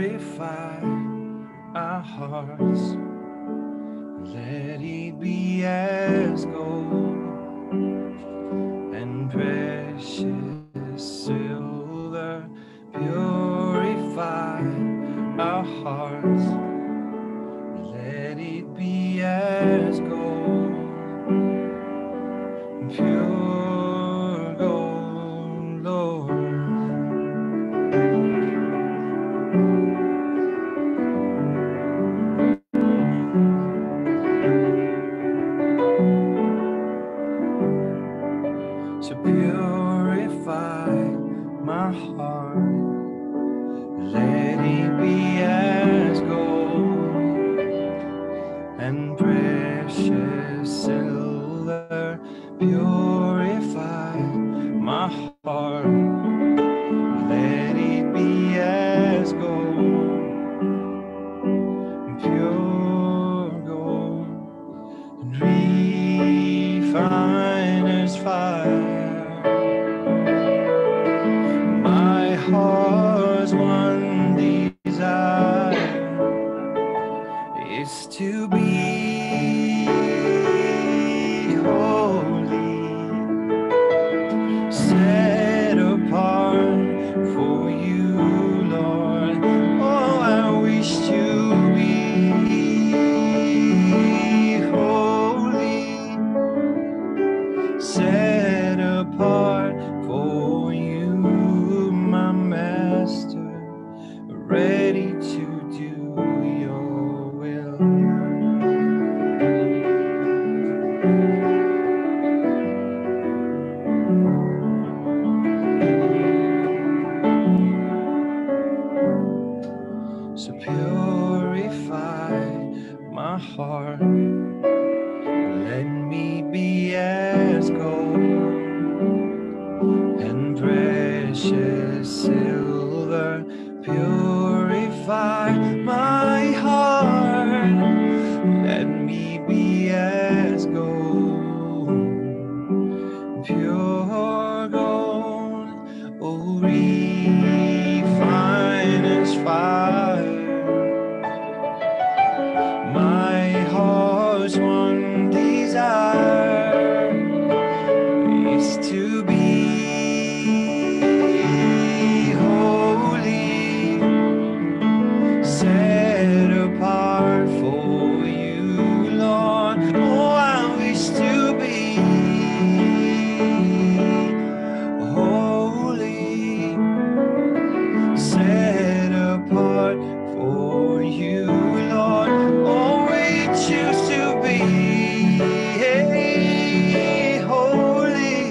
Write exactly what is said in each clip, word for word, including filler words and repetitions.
purify our hearts. Let it be as gold and precious silver. Purify our hearts. Let it be as gold, pure gold, Lord. So purify my heart. Let it be as gold and precious silver. Purify my heart. Let it be as gold, pure gold, and refiner's fire. My heart's one desire is to be holy, set apart for you, Lord. Oh, I wish to be holy, set apart for you, my Master, ready to do your will. So purify my heart. Let me be as gold and precious silver. Purify my heart. Let me be as gold, pure gold. Oh, refiner's fire. My heart's one desire is to be holy, set apart for you, Lord. Oh, I wish to be holy, set apart for you, Lord. Oh, we choose to be holy,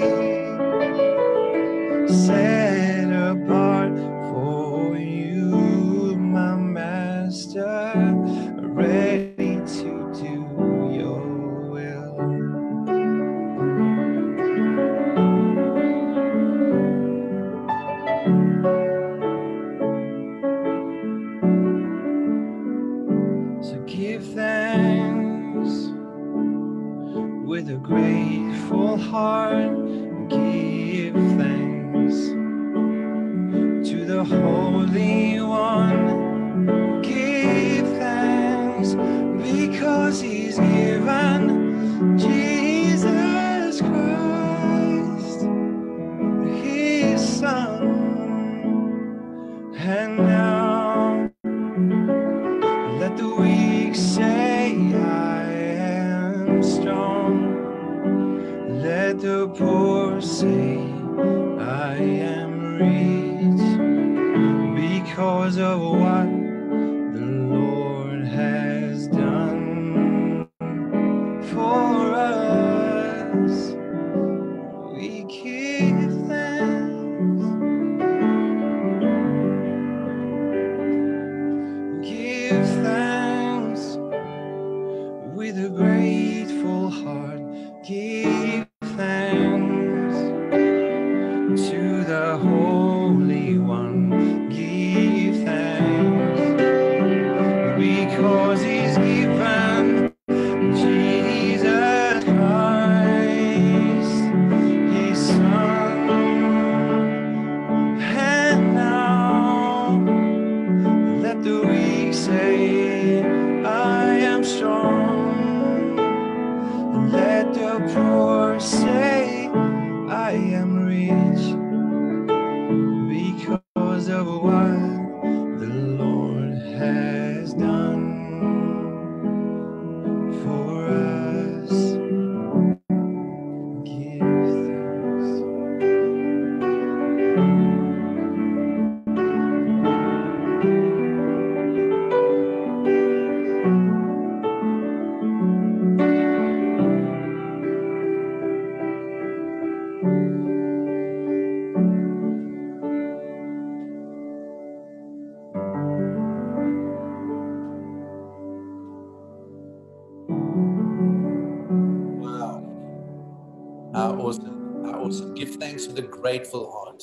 set apart for you, my Master, ready to do your will. So give thanks with a grateful heart. Give thanks to the Holy One. Give thanks because He's given Jesus Christ, His Son. And now let the weak say, I am strong. Let the poor say, I am rich, because of what the Lord has done for us. We give thanks, give thanks with a grateful heart. Give thanks to the Holy One. Give thanks because He's given Jesus Christ, His Son. And now let the How awesome, how awesome. Give thanks with a grateful heart.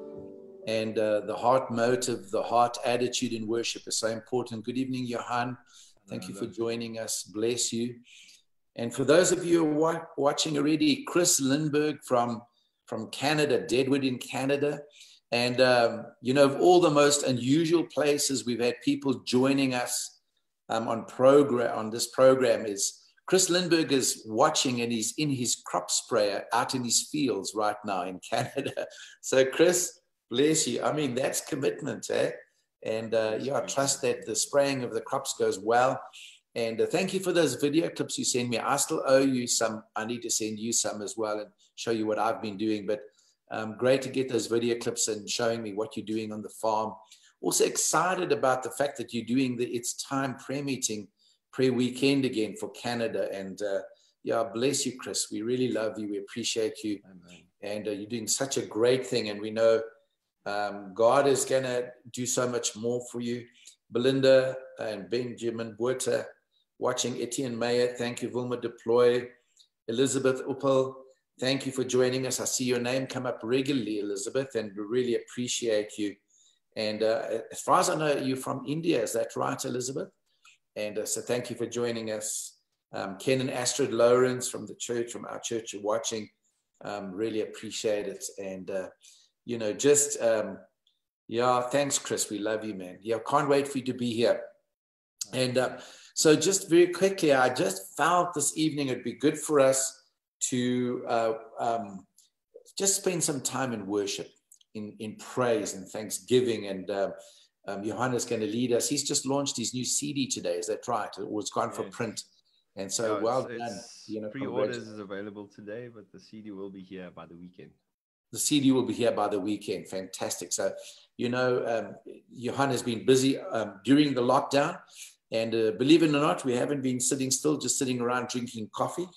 And uh, the heart motive, the heart attitude in worship is so important. Good evening, Johan. Thank you for joining us. Bless you. And for those of you who are watching already, Chris Lindbergh from, from Canada, Deadwood in Canada. And, um, you know, of all the most unusual places we've had people joining us um, on program on this program is Chris Lindbergh is watching, and he's in his crop sprayer out in his fields right now in Canada. So Chris, bless you. I mean, that's commitment, eh? And uh, yeah, I trust that the spraying of the crops goes well. And uh, thank you for those video clips you send me. I still owe you some. I need to send you some as well and show you what I've been doing. But um, great to get those video clips and showing me what you're doing on the farm. Also excited about the fact that you're doing the It's Time prayer meeting, prayer weekend again for Canada. And uh, yeah, bless you, Chris. We really love you. We appreciate you. Amen. And uh, you're doing such a great thing. And we know um, God is going to do so much more for you. Belinda and Benjamin Buerta, watching Etienne Mayer. Thank you, Vilma Deploy. Elizabeth Uppel, thank you for joining us. I see your name come up regularly, Elizabeth, and we really appreciate you. And uh, as far as I know, you're from India. Is that right, Elizabeth? And uh, so thank you for joining us. Um, Ken and Astrid Lawrence from the church, from our church, are watching. Um, really appreciate it. And, uh, you know, just, um, yeah, thanks, Chris. We love you, man. Yeah, can't wait for you to be here. And uh, so just very quickly, I just felt this evening it'd be good for us to uh, um, just spend some time in worship, in, in praise and thanksgiving. And uh, um, Johannes is going to lead us. He's just launched his new C D today. Is that right? It was gone for print. And so, yeah, well it's, done. It's you know, pre-orders is available today, but the C D will be here by the weekend. The C D will be here by the weekend. Fantastic. So, you know, um, Johan has been busy um, during the lockdown. And uh, believe it or not, we haven't been sitting still, just sitting around drinking coffee.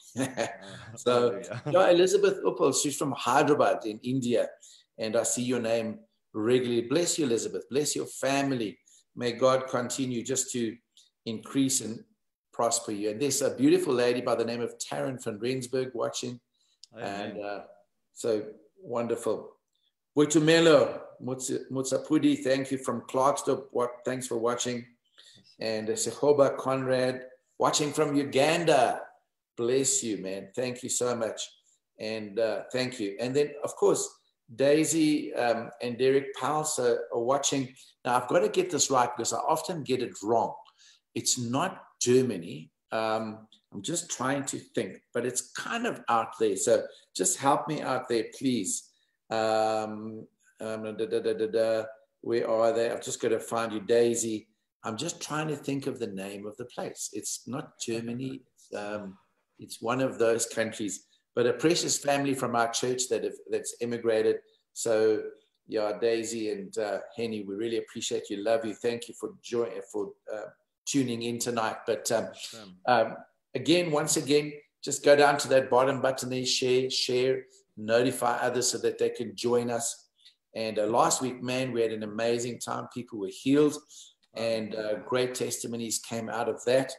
So, yeah, Elizabeth Uppal, she's from Hyderabad in India. And I see your name regularly. Bless you, Elizabeth. Bless your family. May God continue just to increase and prosper you. And there's a beautiful lady by the name of Taryn van Rensburg watching. Amen. And uh, so wonderful. Buitumelo Mutsapudi, thank you from Clarkston. What? Thanks for watching. And uh, Sehoba Conrad, watching from Uganda. Bless you, man. Thank you so much. And uh, thank you. And then, of course, Daisy um, and Derek Pals are, are watching. Now, I've got to get this right because I often get it wrong. It's not Germany. Um, I'm just trying to think, but it's kind of out there. So just help me out there, please. Um, um, da, da, da, da, da. Where are they? I've just got to find you, Daisy. I'm just trying to think of the name of the place. It's not Germany. It's, um, it's one of those countries, but a precious family from our church that have, that's immigrated. So, yeah, Daisy and uh, Henny, we really appreciate you. Love you. Thank you for joining, for uh, tuning in tonight. But um, um, again, once again, just go down to that bottom button there, share, share, notify others so that they can join us. And uh, last week, man, we had an amazing time. People were healed. And uh, great testimonies came out of that.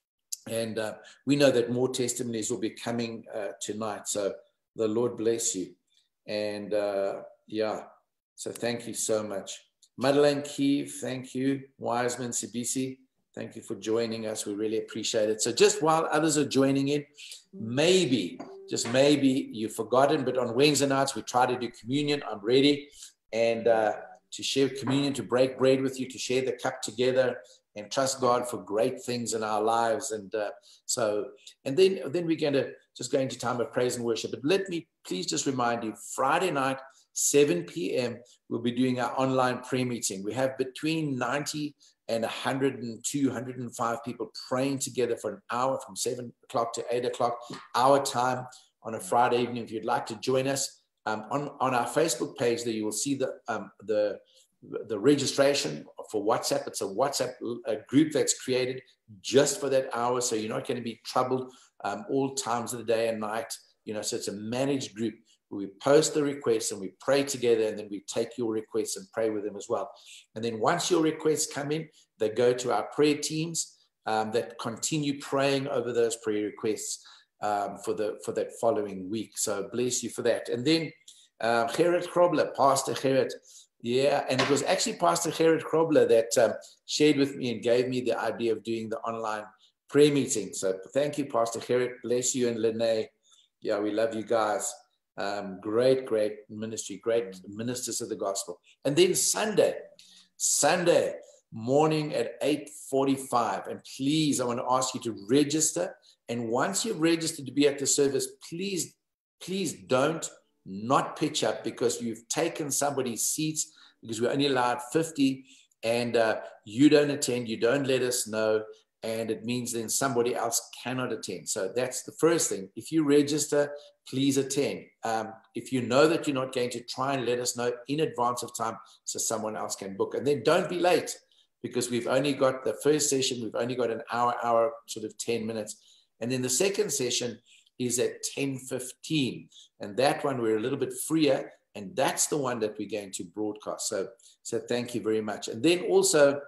And uh, we know that more testimonies will be coming uh, tonight. So the Lord bless you. And uh, yeah, so thank you so much. Madeleine Kiev, thank you. Wiseman Sibisi, thank you for joining us. We really appreciate it. So just while others are joining in, maybe, just maybe you've forgotten, but on Wednesday nights, we try to do communion. I'm ready. And uh, to share communion, to break bread with you, to share the cup together and trust God for great things in our lives. And uh, so, and then, then we're going to just go into time of praise and worship. But let me please just remind you, Friday night, seven p.m., we'll be doing our online prayer meeting. We have between ninety and one hundred two, one hundred five people praying together for an hour from seven o'clock to eight o'clock, our time on a Friday evening. If you'd like to join us, Um, on, on our Facebook page there, you will see the, um, the, the registration for WhatsApp. It's a WhatsApp a group that's created just for that hour. So you're not going to be troubled um, all times of the day and night. You know, so it's a managed group where we post the requests and we pray together, and then we take your requests and pray with them as well. And then once your requests come in, they go to our prayer teams um, that continue praying over those prayer requests um, for the for that following week. So bless you for that. And then uh, Gerrit Krobler, Pastor Gerrit, yeah, and it was actually Pastor Gerrit Krobler that um, shared with me and gave me the idea of doing the online prayer meeting. So thank you, Pastor Gerrit. Bless you and Lene. Yeah, we love you guys. Um, great, great ministry, great ministers of the gospel. And then Sunday, Sunday morning at eight forty-five. And please, I want to ask you to register. And once you've registered to be at the service, please, please don't not pitch up, because you've taken somebody's seats, because we're only allowed fifty, and uh, you don't attend, you don't let us know, and it means then somebody else cannot attend. So that's the first thing. If you register, please attend. Um, if you know that you're not going to, try and let us know in advance of time so someone else can book. And then don't be late, because we've only got the first session, we've only got an hour, hour, sort of ten minutes. And then the second session is at ten fifteen. And that one we're a little bit freer, and that's the one that we're going to broadcast. So, so thank you very much. And then also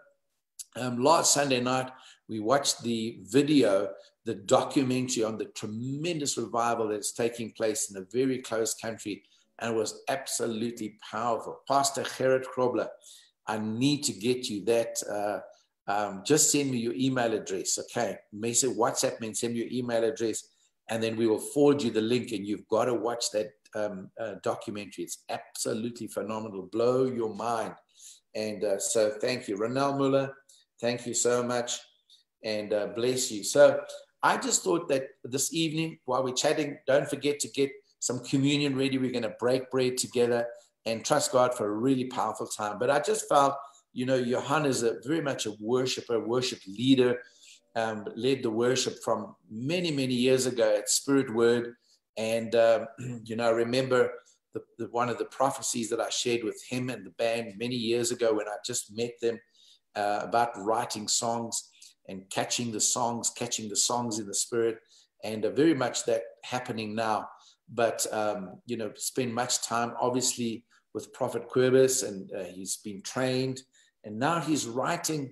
um, last Sunday night, we watched the video, the documentary on the tremendous revival that's taking place in a very close country, and it was absolutely powerful. Pastor Gerrit Krobler, I need to get you that. Uh, um, just send me your email address, okay? Message, WhatsApp me and send me your email address, and then we will forward you the link, and you've got to watch that um, uh, documentary. It's absolutely phenomenal. Blow your mind. And uh, so thank you. Ronald Muller, thank you so much, and uh, bless you. So I just thought that this evening, while we're chatting, don't forget to get some communion ready. We're going to break bread together and trust God for a really powerful time. But I just felt, you know, Johan is a very much a worshiper, worship leader, um, led the worship from many, many years ago at Spirit Word. And, um, you know, I remember the, the, one of the prophecies that I shared with him and the band many years ago when I just met them uh, about writing songs and catching the songs, catching the songs in the Spirit, and uh, very much that happening now. But, um, you know, spend much time, obviously, with Prophet Querbis, and uh, he's been trained, and now he's writing,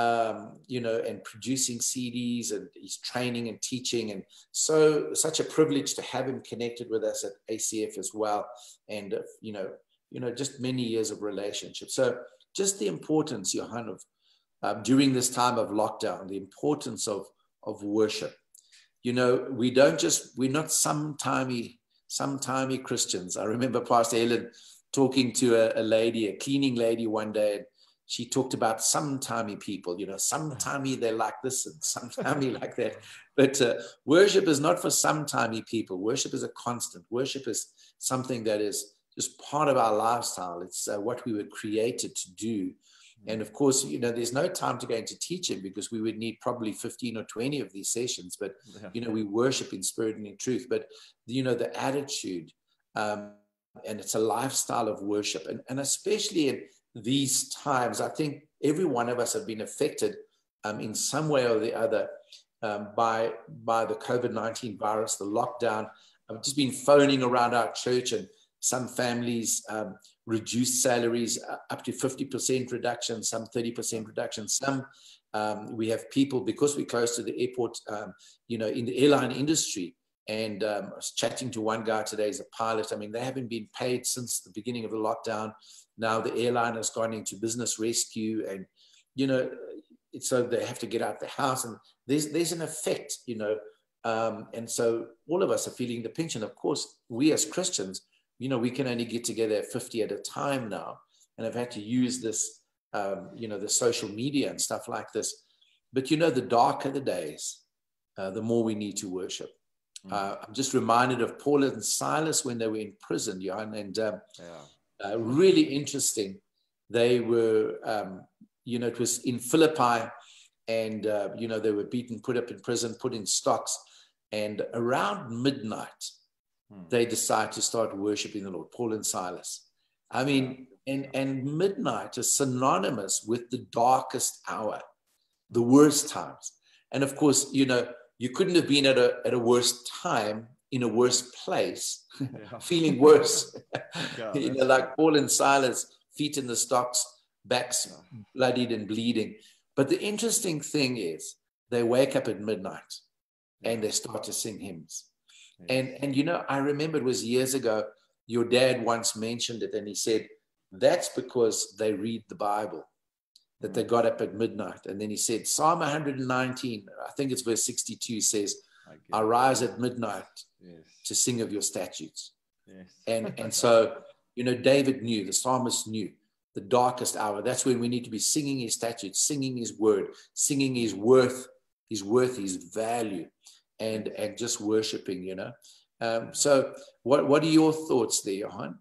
um, you know, and producing C Ds, and he's training and teaching. And so such a privilege to have him connected with us at A C F as well. And, uh, you know, you know, just many years of relationship. So just the importance, Johan, of um, during this time of lockdown, the importance of, of worship. You know, we don't just, we're not sometimey, sometimey Christians. I remember Pastor Ellen talking to a, a lady, a cleaning lady one day, and she talked about sometimey people, you know, sometimey they're like this and sometimey like that. But uh, worship is not for sometimey people. Worship is a constant. Worship is something that is just part of our lifestyle. It's uh, what we were created to do. And of course, you know, there's no time to go into teaching, because we would need probably fifteen or twenty of these sessions. But, yeah. you know, we worship in spirit and in truth. But, you know, the attitude, um, and it's a lifestyle of worship. And, and especially in these times, I think every one of us have been affected um, in some way or the other um, by, by the COVID nineteen virus, the lockdown. I've just been phoning around our church, and some families um, reduced salaries up to fifty percent reduction, some thirty percent reduction. Some, um, we have people, because we're close to the airport, um, you know, in the airline industry. And um, I was chatting to one guy today, he's a pilot. I mean, they haven't been paid since the beginning of the lockdown. Now the airline has gone into business rescue, and, you know, so they have to get out of the house, and there's, there's an effect, you know. Um, and so all of us are feeling the pinch. And of course, we as Christians, you know, we can only get together at fifty at a time now, and I've had to use this, um, you know, the social media and stuff like this. But, you know, the darker the days, uh, the more we need to worship. Mm. Uh, I'm just reminded of Paul and Silas when they were in prison, Jan, and um, yeah. uh, really interesting. They were, um, you know, it was in Philippi, and, uh, you know, they were beaten, put up in prison, put in stocks, and around midnight, Hmm. they decide to start worshiping the Lord, Paul and Silas. I mean, and, and midnight is synonymous with the darkest hour, the worst times. And of course, you know, you couldn't have been at a, at a worse time in a worse place, Yeah. feeling worse. Yeah, You know, that's like true. Paul and Silas, feet in the stocks, backs Yeah. bloodied and bleeding. But the interesting thing is they wake up at midnight and Yeah. they start to sing hymns. Yes. And, and, you know, I remember it was years ago, your dad once mentioned it, and he said, that's because they read the Bible, that they got up at midnight. And then he said, Psalm one nineteen, I think it's verse sixty-two, says, I, get I it. rise at midnight Yes. to sing of your statutes. Yes. And, and so, you know, David knew, the psalmist knew, the darkest hour, that's when we need to be singing his statutes, singing his word, singing his worth, his worth, his value, and, and just worshiping, you know. Um, so what, what are your thoughts there, Johan?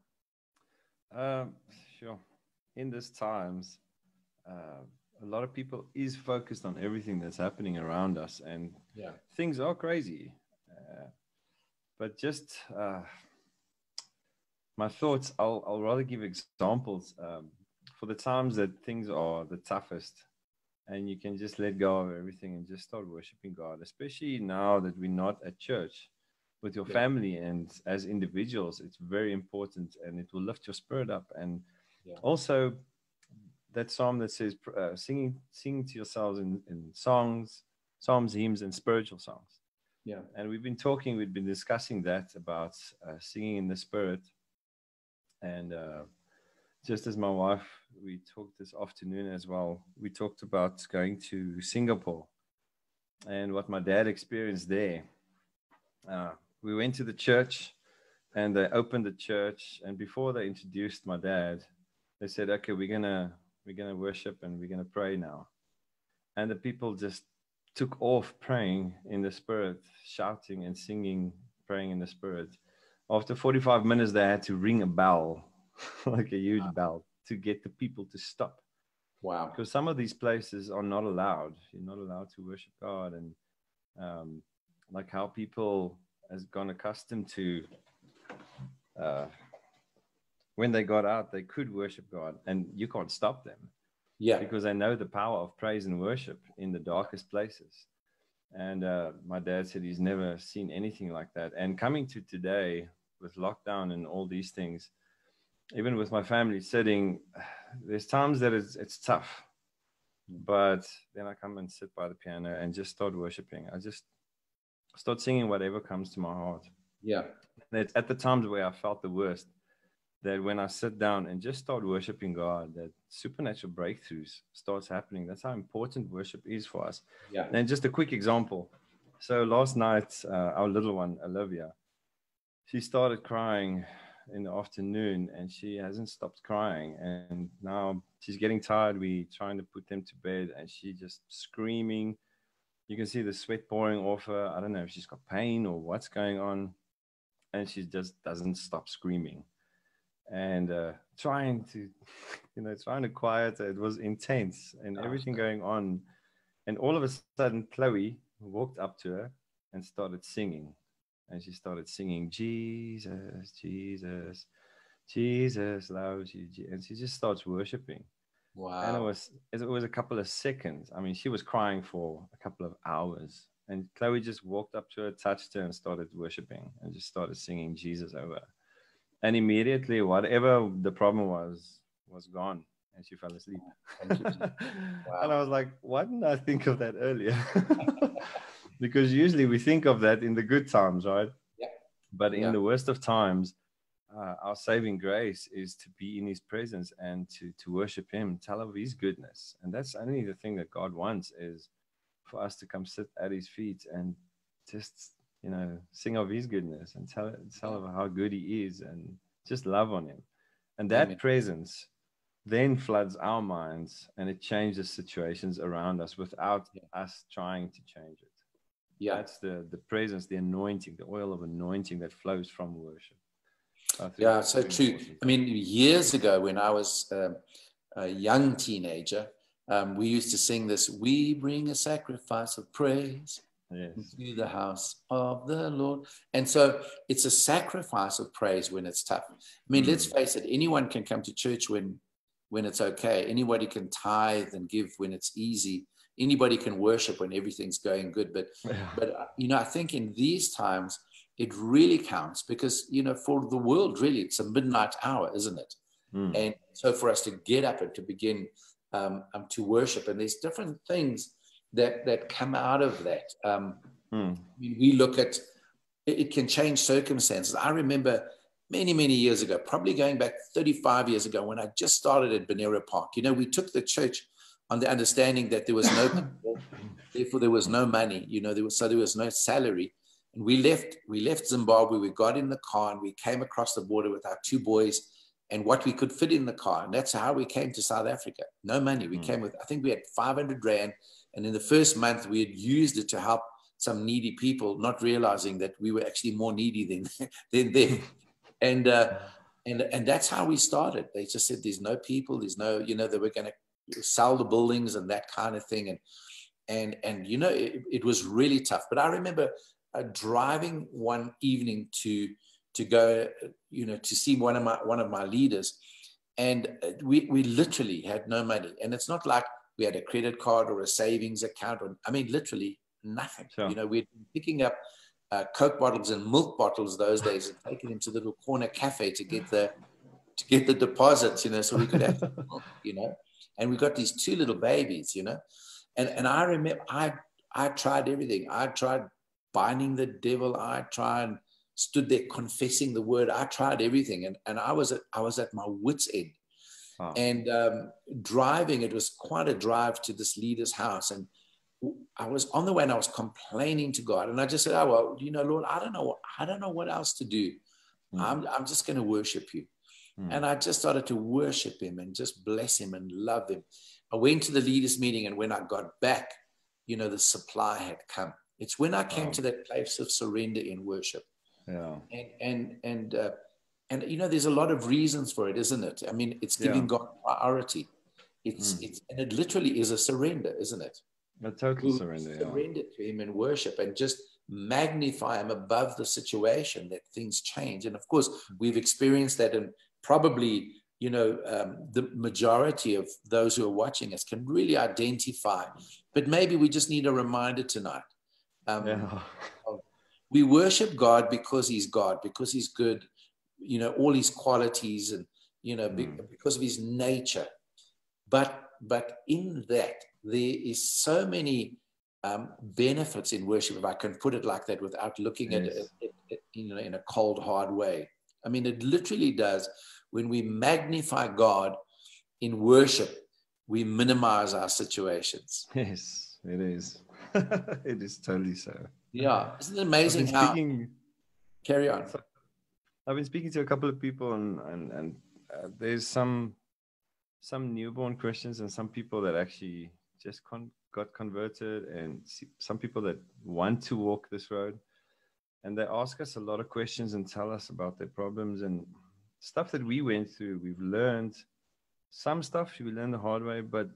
Um, sure. In these times, uh, a lot of people is focused on everything that's happening around us, and Yeah. things are crazy. Uh, but just uh, my thoughts, I'll, I'll rather give examples um, for the times that things are the toughest, and you can just let go of everything and just start worshiping God, especially now that we're not at church with your Yeah. family and as individuals. It's very important, and it will lift your spirit up. And Yeah. also that psalm that says uh, singing singing to yourselves in, in songs, psalms, hymns, and spiritual songs. Yeah. And we've been talking, we've been discussing that about uh, singing in the spirit. And uh, just as my wife, we talked this afternoon as well, we talked about going to Singapore and what my dad experienced there. Uh, we went to the church, and they opened the church, and before they introduced my dad, they said, okay, we're gonna we're gonna worship and we're gonna pray now. And the people just took off praying in the spirit, shouting and singing, praying in the spirit. After forty-five minutes, they had to ring a bell, like a huge Wow. bell, to get the people to stop. Wow. Because some of these places are not allowed. You're not allowed to worship God. And um, like how people has gone accustomed to, uh, when they got out, they could worship God, and you can't stop them. Yeah. Because they know the power of praise and worship in the darkest places. And uh, my dad said he's never seen anything like that. And coming to today with lockdown and all these things, even with my family sitting, there's times that it's, it's tough. But then I come and sit by the piano and just start worshiping. I just start singing whatever comes to my heart. Yeah. And it's at the times where I felt the worst, that when I sit down and just start worshiping God, that supernatural breakthroughs starts happening. That's how important worship is for us. Yeah. And just a quick example. So last night, uh, our little one, Olivia, she started crying in the afternoon, and she hasn't stopped crying. And now she's getting tired. We're trying to put them to bed, and she just screaming. You can see the sweat pouring off her. I don't know if she's got pain or what's going on. And she just doesn't stop screaming. And uh, trying to, you know, trying to quiet her. It was intense and everything going on. And all of a sudden, Chloe walked up to her and started singing. And she started singing, Jesus, Jesus, Jesus loves you. And she just starts worshiping. Wow. And it was, it was a couple of seconds. I mean, she was crying for a couple of hours. And Chloe just walked up to her, touched her, and started worshiping and just started singing Jesus over her. And immediately, whatever the problem was, was gone, and she fell asleep. Wow. And I was like, why didn't I think of that earlier? Because usually we think of that in the good times, right? Yeah. But in Yeah. the worst of times, uh, our saving grace is to be in his presence and to, to worship him, tell of his goodness. And that's only the thing that God wants, is for us to come sit at his feet and just, you know, sing of his goodness and tell, tell of how good he is and just love on him. And that Amen. presence then floods our minds, and it changes situations around us without Yeah. us trying to change it. Yeah. That's the, the presence, the anointing, the oil of anointing that flows from worship. I think Yeah, it's so very true. important. I mean, years ago when I was um, a young teenager, um, we used to sing this, we bring a sacrifice of praise. Yes. To the house of the Lord. And so it's a sacrifice of praise when it's tough. I mean, Mm. let's face it, anyone can come to church when when it's okay. Anybody can tithe and give when it's easy. Anybody can worship when everything's going good. But, Yeah. but you know, I think in these times, it really counts because, you know, for the world, really, it's a midnight hour, isn't it? Mm. And so for us to get up and to begin um, um, to worship, and there's different things that, that come out of that. Um, Mm. we look at, it can change circumstances. I remember many, many years ago, probably going back thirty-five years ago, when I just started at Bonera Park, you know, we took the church on the understanding that there was no people, therefore there was no money, you know, there was, so there was no salary. And we left, we left Zimbabwe, we got in the car and we came across the border with our two boys and what we could fit in the car. And that's how we came to South Africa. No money. We mm. came with, I think we had five hundred rand. And in the first month, we had used it to help some needy people, not realizing that we were actually more needy than, than them. And, uh, and, and that's how we started. They just said, there's no people, there's no, you know, they were going to sell the buildings and that kind of thing. And, and, and, you know, it, it was really tough. But I remember uh, driving one evening to, to go, you know, to see one of my, one of my leaders. And we, we literally had no money. And it's not like we had a credit card or a savings account. Or, I mean, literally nothing. Sure. You know, we'd been picking up uh, Coke bottles and milk bottles those days and taking them to the little corner cafe to get the, to get the deposits, you know, so we could have milk, you know. And we got these two little babies, you know. And, and I remember I, I tried everything. I tried binding the devil. I tried stood there confessing the word. I tried everything. And, and I was at, I was at my wit's end. Wow. And um, driving, it was quite a drive to this leader's house. And I was on the way and I was complaining to God. And I just said, oh, well, you know, Lord, I don't know. I don't know what else to do. Mm. I'm, I'm just going to worship you. Mm. And I just started to worship him and just bless him and love him. I went to the leaders meeting. And when I got back, you know, the supply had come. It's when I came wow. to that place of surrender in worship. Yeah. And, and, and, uh, and, you know, there's a lot of reasons for it, isn't it? I mean, it's giving yeah. God priority. It's, mm. it's, and it literally is a surrender, isn't it? A total surrender. Surrender yeah. to him in worship and just magnify him above the situation that things change. And of course, we've experienced that, and probably, you know, um, the majority of those who are watching us can really identify. But maybe we just need a reminder tonight. Um, yeah. We worship God because he's God, because he's good, you know, all his qualities and, you know, mm. because of his nature. But, but in that, there is so many um, benefits in worship, if I can put it like that, without looking yes. at it, it, it, you know, in a cold, hard way. I mean, it literally does. When we magnify God in worship, we minimize our situations. Yes, it is. It is totally so. Yeah. Isn't it amazing how... Speaking, Carry on. I've been speaking to a couple of people, and, and, and uh, there's some some newborn Christians and some people that actually just con- got converted, and some people that want to walk this road. And they ask us a lot of questions and tell us about their problems and stuff that we went through. We've learned some stuff, we learned the hard way, but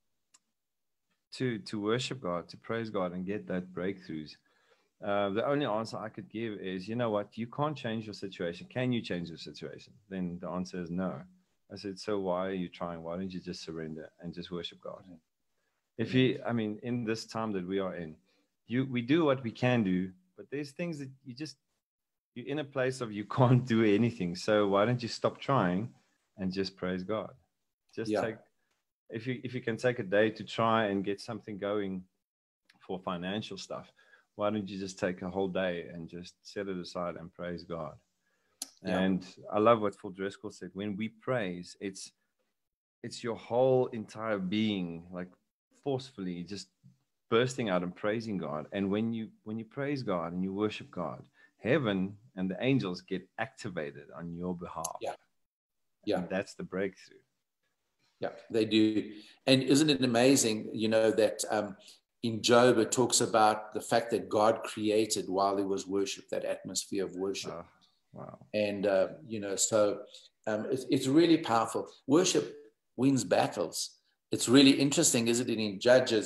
to, to worship God, to praise God and get that breakthroughs, uh, the only answer I could give is, you know what, you can't change your situation. Can you change your situation? Then the answer is no. I said, so why are you trying? Why don't you just surrender and just worship God? If you, I mean, in this time that we are in, you, we do what we can do, but there's things that you just, you're in a place of you can't do anything. So why don't you stop trying and just praise God? Just yeah. take, if you, if you can take a day to try and get something going for financial stuff, why don't you just take a whole day and just set it aside and praise God? Yeah. And I love what Phil Driscoll said. When we praise, it's, it's your whole entire being, like forcefully just bursting out and praising God. And when you, when you praise God and you worship God, heaven and the angels get activated on your behalf. Yeah. Yeah. And that's the breakthrough. Yeah, they do. And isn't it amazing, you know, that um, in Job, it talks about the fact that God created while there was worship, that atmosphere of worship. Oh, wow. And, uh, you know, so um, it's, it's really powerful. Worship wins battles. It's really interesting, isn't it, in Judges,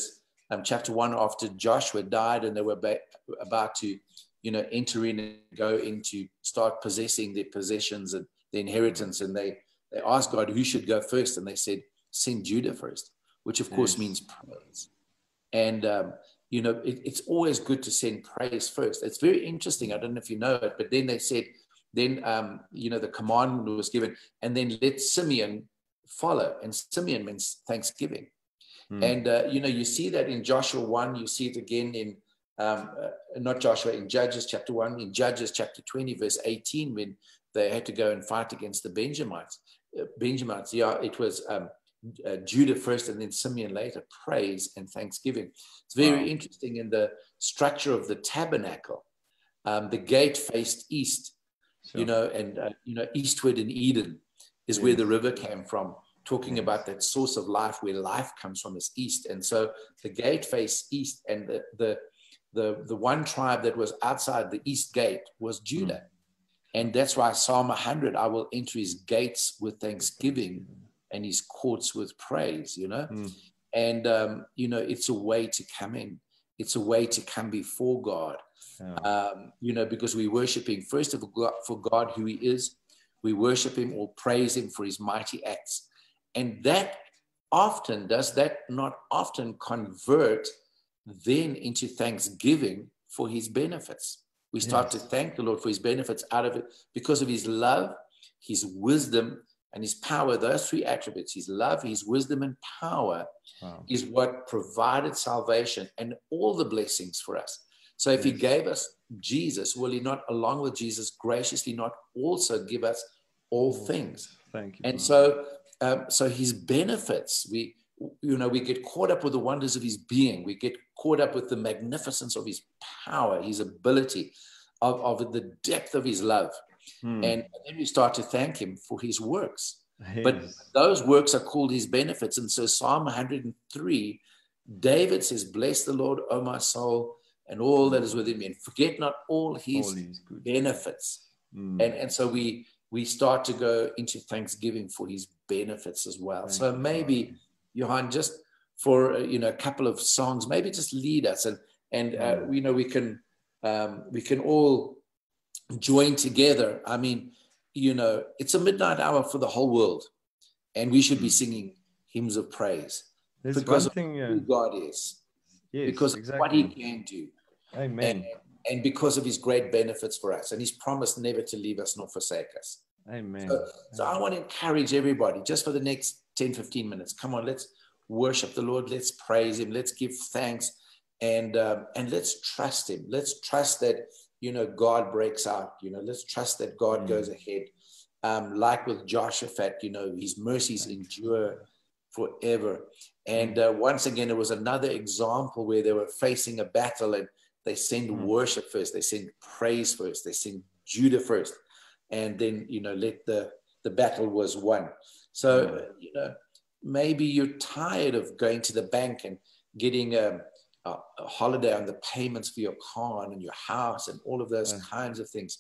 um, chapter one, after Joshua died and they were ba- about to, you know, enter in and go into start possessing their possessions and the inheritance. And they, they asked God who should go first. And they said, send Judah first, which of course Yes. means praise. And, um, you know, it, it's always good to send praise first. It's very interesting. I don't know if you know it, but then they said, then, um, you know, the commandment was given, and then let Simeon follow. And Simeon means thanksgiving. Mm. And, uh, you know, you see that in Joshua one, you see it again in, um, uh, not Joshua, in Judges chapter one, in Judges chapter twenty, verse eighteen, when they had to go and fight against the Benjamites. Uh, Benjamites, yeah, it was um, uh, Judah first and then Simeon later, praise and thanksgiving. It's very Wow. interesting in the structure of the tabernacle. Um, the gate faced east, Sure. you know, and, uh, you know, eastward in Eden is Yes. where the river came from, talking Yes. about that source of life where life comes from is east. And so the gate faced east, and the, the, the, the one tribe that was outside the east gate was Judah. Mm. And that's why Psalm one hundred, I will enter his gates with thanksgiving and his courts with praise, you know. Mm. And, um, you know, it's a way to come in. It's a way to come before God, yeah. um, you know, because we're worshiping, first of all, for God, who he is. We worship him or praise him for his mighty acts. And that often, does that not often convert then into thanksgiving for his benefits? We start yes. to thank the Lord for his benefits out of it because of his love, his wisdom, and his power. Those three attributes, his love, his wisdom, and power, wow. is what provided salvation and all the blessings for us. So if yes. he gave us Jesus, will he not, along with Jesus, graciously not also give us all things? Thank you. And so, um, so his benefits, we, you know, we get caught up with the wonders of his being. We get caught up with the magnificence of his power, his ability, of, of the depth of his love. Hmm. And then we start to thank him for his works. Yes. But those works are called his benefits. And so Psalm one hundred three, David says, bless the Lord, O my soul, and all that is within me, and forget not all his, all his benefits. Mm. And, and so we we start to go into thanksgiving for his benefits as well. Thank so you, maybe, God. Johan, just for uh, you know a couple of songs, maybe just lead us, and and uh, mm. you know we can um, we can all join together. I mean, you know, it's a midnight hour for the whole world, and we should mm. be singing hymns of praise. There's because one thing, of who God is. Yes, because exactly. of what he can do. Amen. And, and because of his great benefits for us. And he's promised never to leave us nor forsake us. Amen. So, so Amen. I want to encourage everybody, just for the next ten, fifteen minutes, come on, let's worship the Lord. Let's praise him. Let's give thanks. And, um, and let's trust him. Let's trust that, you know, God breaks out. You know, let's trust that God mm. goes ahead. Um, like with Jehoshaphat, you know, his mercies Thanks. endure forever. And uh, once again, it was another example where they were facing a battle and they send mm. worship first, they send praise first, they send Judah first, and then, you know, let the, the battle was won. So, mm. you know, maybe you're tired of going to the bank and getting a, a, a holiday on the payments for your car and your house and all of those mm. kinds of things.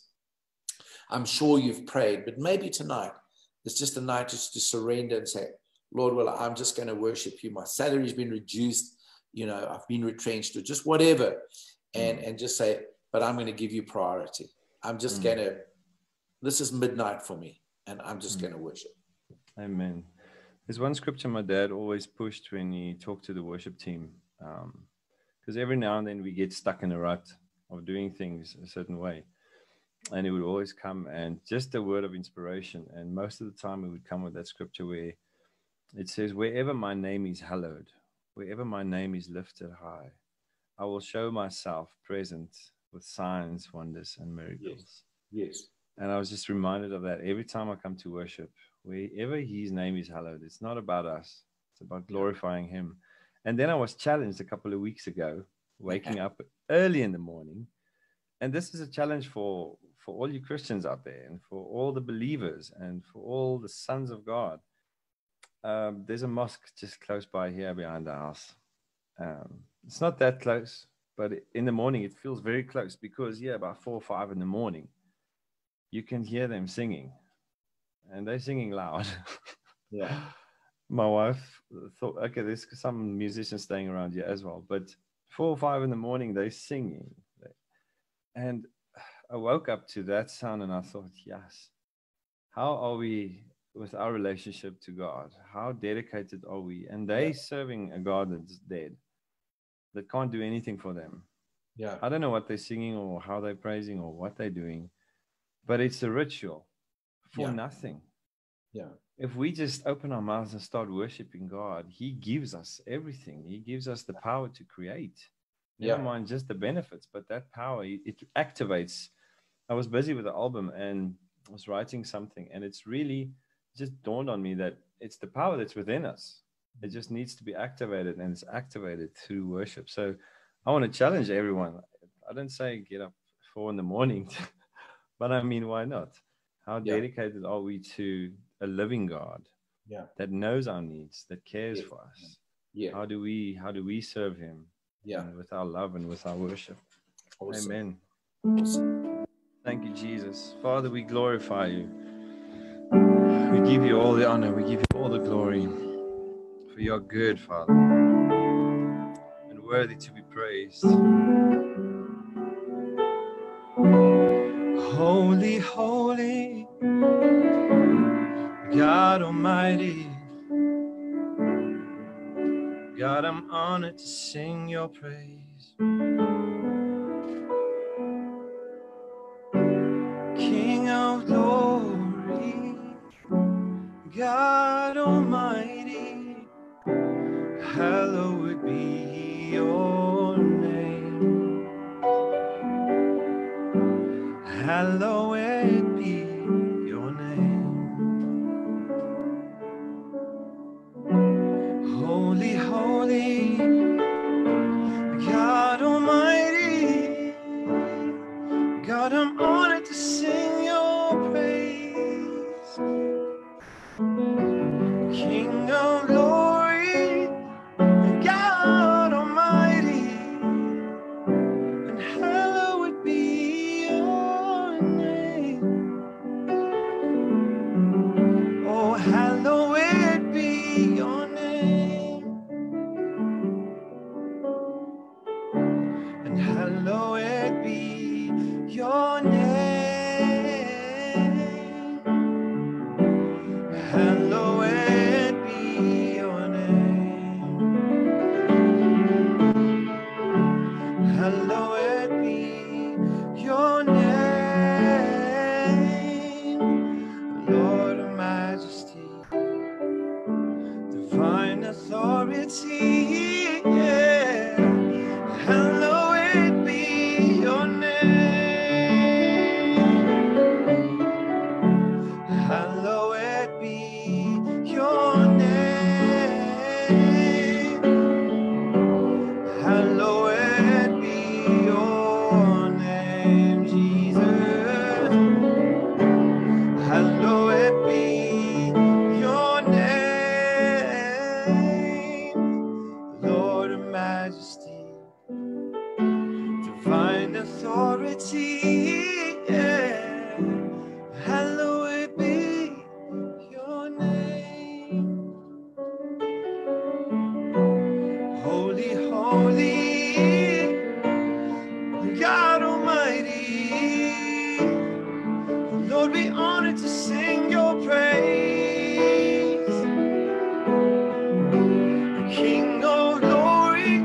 I'm sure you've prayed, but maybe tonight it's just a night just to surrender and say, Lord, well, I'm just going to worship you. My salary's been reduced. You know, I've been retrenched or just whatever. And, mm. and just say, but I'm going to give you priority. I'm just mm. going to, this is midnight for me. And I'm just mm. going to worship. Amen. There's one scripture my dad always pushed when he talked to the worship team. Because um, every now and then we get stuck in a rut of doing things a certain way. And he would always come and just a word of inspiration. And most of the time he would come with that scripture where it says, wherever my name is hallowed, wherever my name is lifted high, I will show myself present with signs, wonders, and miracles. Yes. Yes. And I was just reminded of that every time I come to worship, wherever his name is hallowed, it's not about us. It's about glorifying him. And then I was challenged a couple of weeks ago, waking up early in the morning. And this is a challenge for, for all you Christians out there and for all the believers and for all the sons of God. Um, there's a mosque just close by here behind the house. Um, it's not that close, but in the morning it feels very close because, yeah, about four or five in the morning, you can hear them singing, and they're singing loud. Yeah. my wife thought, okay, there's some musicians staying around here as well, but four or five in the morning, they're singing. And I woke up to that sound and I thought, yes, how are we with our relationship to God? How dedicated are we? And they Yeah. serving a God that's dead, that can't do anything for them. Yeah. I don't know what they're singing or how they're praising or what they're doing, but it's a ritual for Yeah. nothing. Yeah. If we just open our mouths and start worshiping God, He gives us everything. He gives us the power to create. Never Yeah. mind just the benefits, but that power, it activates. I was busy with the album and I was writing something, and it's really just dawned on me that it's the power that's within us. It just needs to be activated, and it's activated through worship. So I want to challenge everyone. I don't say get up four in the morning, but I mean, why not? How Yeah. dedicated are we to a living God Yeah. that knows our needs, that cares Yeah. for us? Yeah. How do we how do we serve Him? Yeah. And with our love and with our worship. Awesome. Amen. Awesome. Thank you, Jesus. Father, we glorify you. We give you all the honor. We give you all the glory. For you are good, Father, and worthy to be praised. Holy, holy, God Almighty. God, I'm honored to sing your praise. King of glory, God Almighty, hallowed be your name. Hallowed be your name. Holy, holy, God Almighty, God, I'm honored to sing your praise. King of glory, God Almighty, and hallowed be your name. Oh, hallowed be your name. And hallowed be your name. Hallowed be your name. Hallowed be your name. Lord of majesty, divine authority, yeah. Hallowed be your name. Hallowed be your name. Hallowed be your name, Jesus. Hallowed be your name. Lord of majesty, divine authority, yeah. Hallowed be your name. Holy, holy, God Almighty, Lord, we honor to sing your praise. King of glory,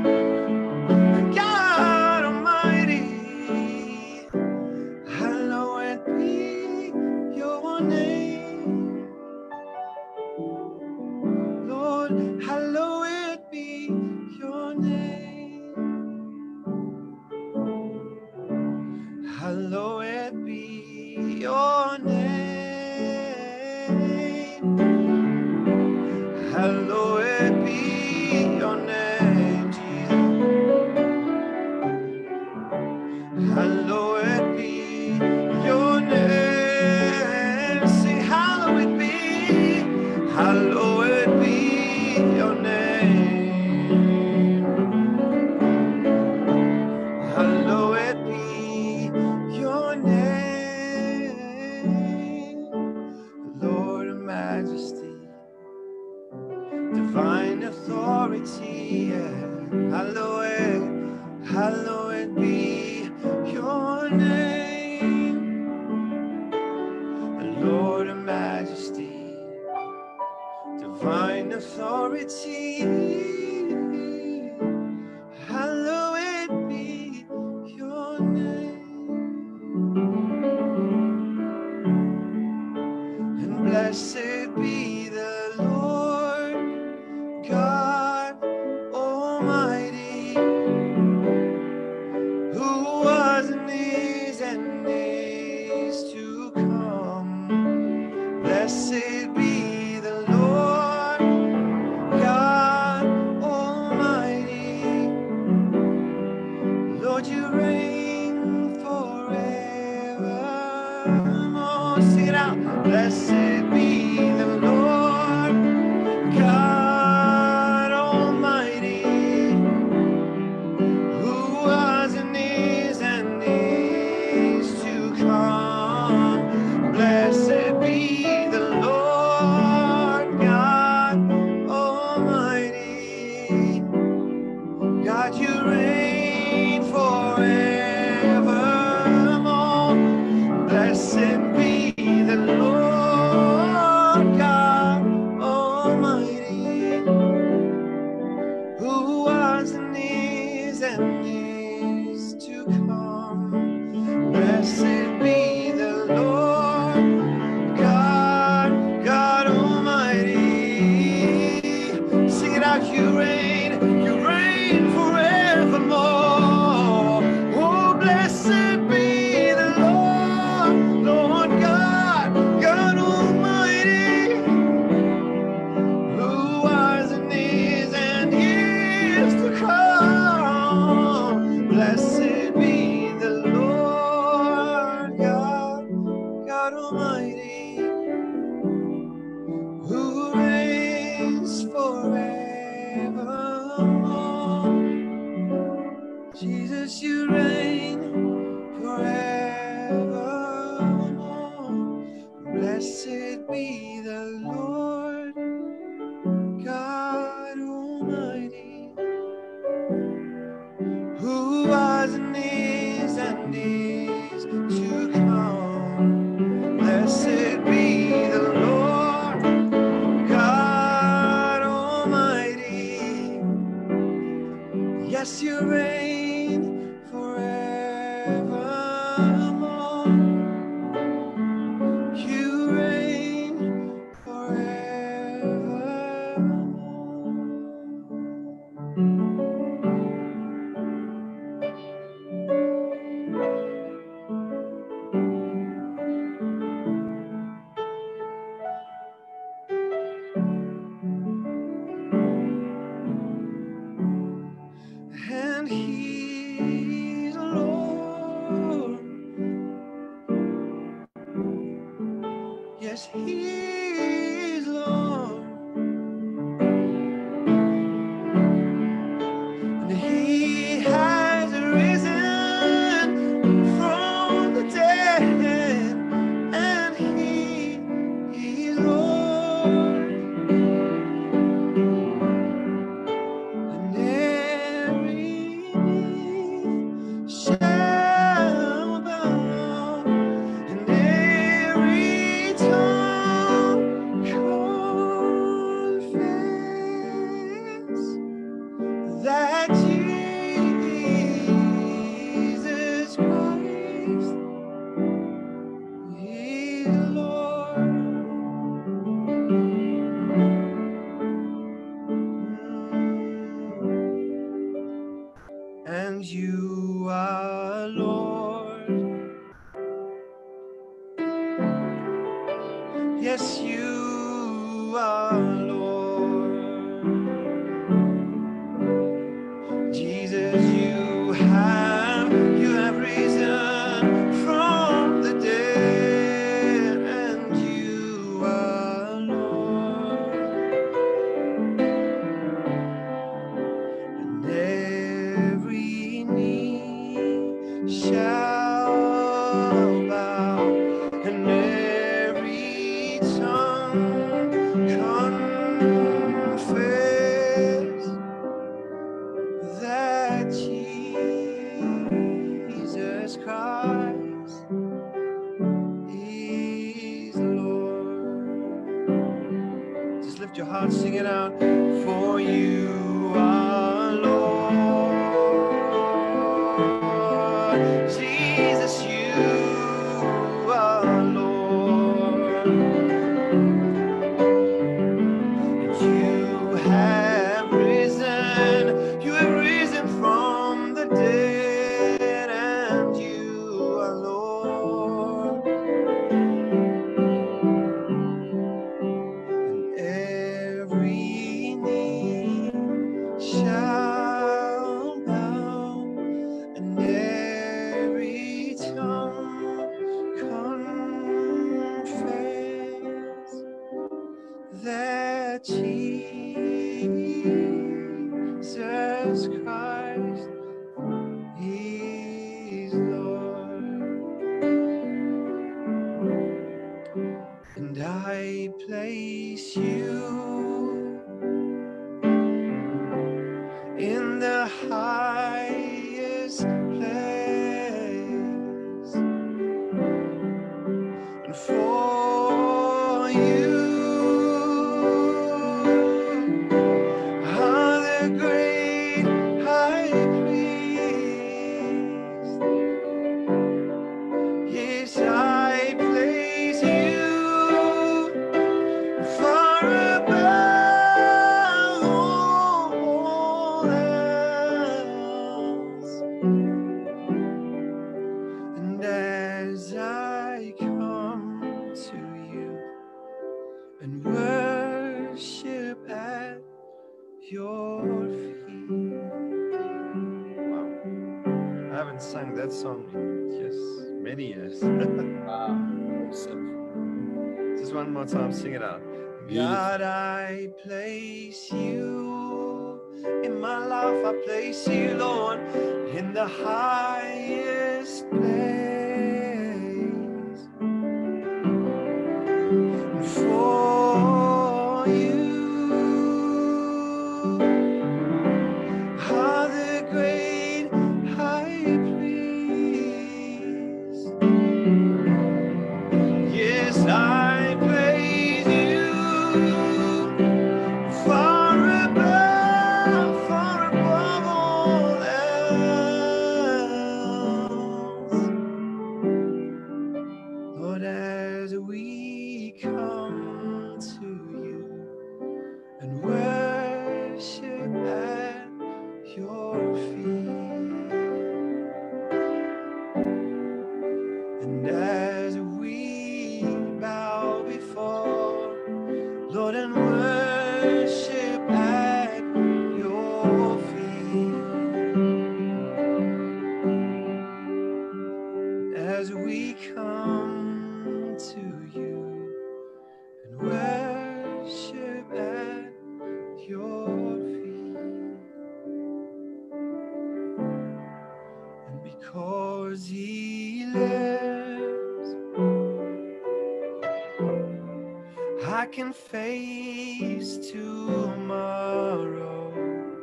God Almighty, hallowed be your name. Lord, hallowed be your name. Hallowed be your name. Hallowed be your name, Jesus. Hallowed be your name. Sing, hallowed be, hallowed be your name. Hallowed be your name. Lord of majesty, divine authority. Yeah. Hallowed, hallowed be your name, Lord of majesty, divine authority. Hallowed be your name, and blessed be the Lord God Almighty, who was and is and is to come. Blessed be the Lord God Almighty. Lord, you reign forevermore. Sing it out. Blessed be the Lord God Almighty, who was and is and is to come. Blessed be the Lord God Almighty. God, you reign forevermore. Blessed be the Lord God Almighty, who was and is and is to come. Blessed be the Lord God, God Almighty. Sing it out, you reign, you reign forevermore. Oh, blessed be the Lord, Lord God, God Almighty, who was and is and is to come. Blessed be the Lord God, God Almighty, who reigns forevermore. Jesus, you reign forevermore. Blessed be the Lord God Almighty, who was and is and is to come. Blessed be the Lord God Almighty. Yes, you reign forevermore. You reign and He's Lord. Yes, He's Lord, and He has risen from the dead, and He is Lord, and every knee shall bow, and every tongue confess that Jesus Christ is Lord. And you are Lord. Yes, you are Lord. Jesus, you have, you have risen from the dead, and you are Lord. And every knee for you are Lord. Jesus, you are Lord. And you have risen, you have risen from the dead, and you are Lord. And every knee shall bow, and every tongue confess that Jesus Christ is Lord. And I place you in the highest place, and for you are the great high priest. Yes, I place you far above all else. And as I come to you and worship at your feet. Wow. I haven't sung that song in just many years. Wow. Awesome. Just one more time, sing it out. Beautiful. God, I place you in my life, I place you, Lord, in the highest place. And for you are the great high priest. Yes, I praise you far above, far above all else. Lord, as we come to you and worship at your feet, and as we bow before, Lord, and worship at your feet, as we come to you and worship at your feet, and because he lives, I can face tomorrow,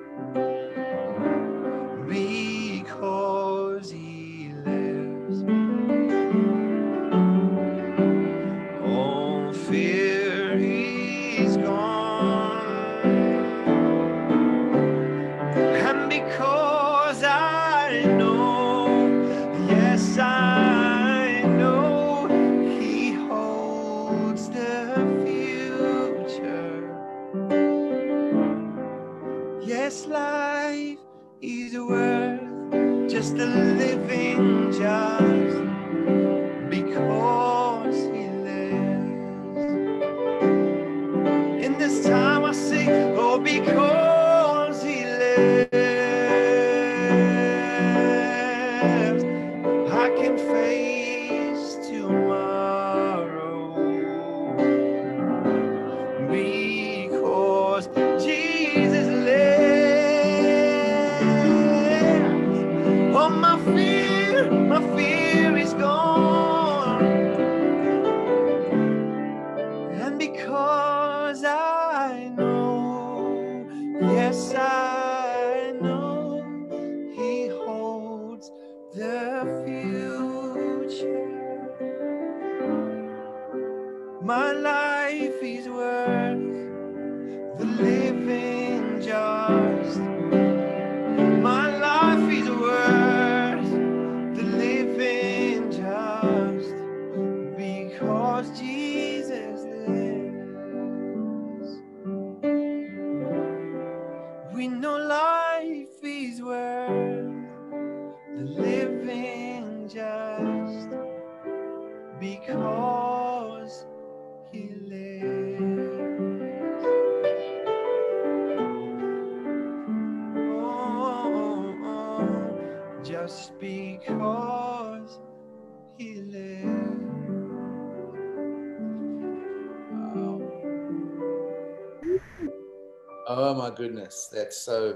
because he lives. All fear is gone, and because I know, yes, I know he holds the future. Yes, life is worth just a living just because he lives. In this time I sing, oh, because he lives, I can face tomorrow, because Jesus lives. Oh, my fear, my fear is gone, and because I know, yes, I know he holds the future. My life is worth the living we know life is worth the living just because he lives. Oh, oh, just because he lives. Oh my goodness, that's so,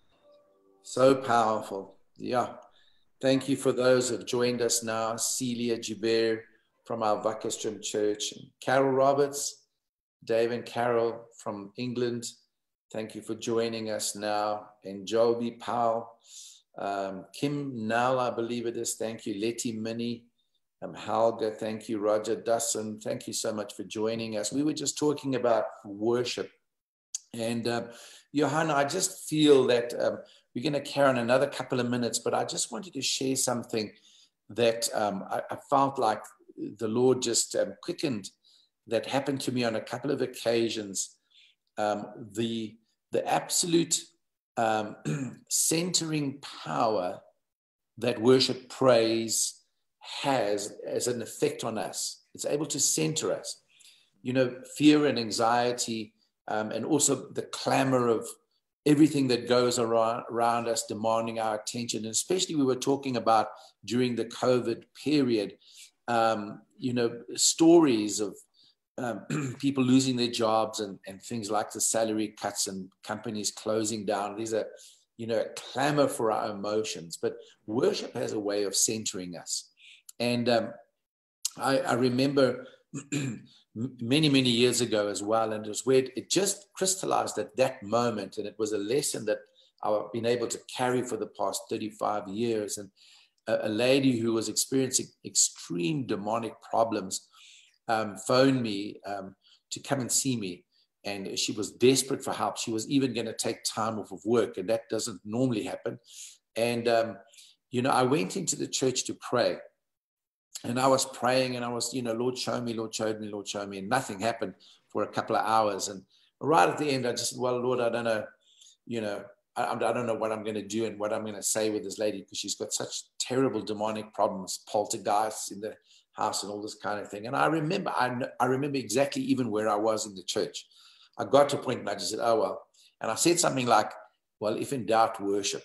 so powerful. Yeah. Thank you for those who have joined us now. Celia Joubert from our Wackerstrom Church, and Carol Roberts, Dave and Carol from England. Thank you for joining us now. And Joby Powell, um, Kim Nell, I believe it is. Thank you. Letty Minnie, um, Helga. Thank you. Roger Dusson. Thank you so much for joining us. We were just talking about worship. And uh, Johanna, I just feel that um, we're going to carry on another couple of minutes, but I just wanted to share something that um, I, I felt like the Lord just um, quickened, that happened to me on a couple of occasions. Um, the, the absolute um, centering power that worship praise has as an effect on us. It's able to center us. You know, fear and anxiety, Um, and also the clamor of everything that goes around, around us, demanding our attention. And especially we were talking about during the COVID period, um, you know, stories of um, people losing their jobs and, and things like the salary cuts and companies closing down. These are, you know, a clamor for our emotions. But worship has a way of centering us. And um, I, I remember many, many years ago as well. And it was where it just crystallized at that moment. And it was a lesson that I've been able to carry for the past thirty-five years. And a, a lady who was experiencing extreme demonic problems um, phoned me um, to come and see me. And she was desperate for help. She was even going to take time off of work. And that doesn't normally happen. And, um, you know, I went into the church to pray. And I was praying and I was, you know, Lord, show me, Lord, show me, Lord, show me. And nothing happened for a couple of hours. And right at the end, I just said, well, Lord, I don't know, you know, I, I don't know what I'm going to do and what I'm going to say with this lady, because she's got such terrible demonic problems, poltergeists in the house and all this kind of thing. And I remember, I, I remember exactly even where I was in the church. I got to a point and I just said, oh, well. And I said something like, well, if in doubt, worship.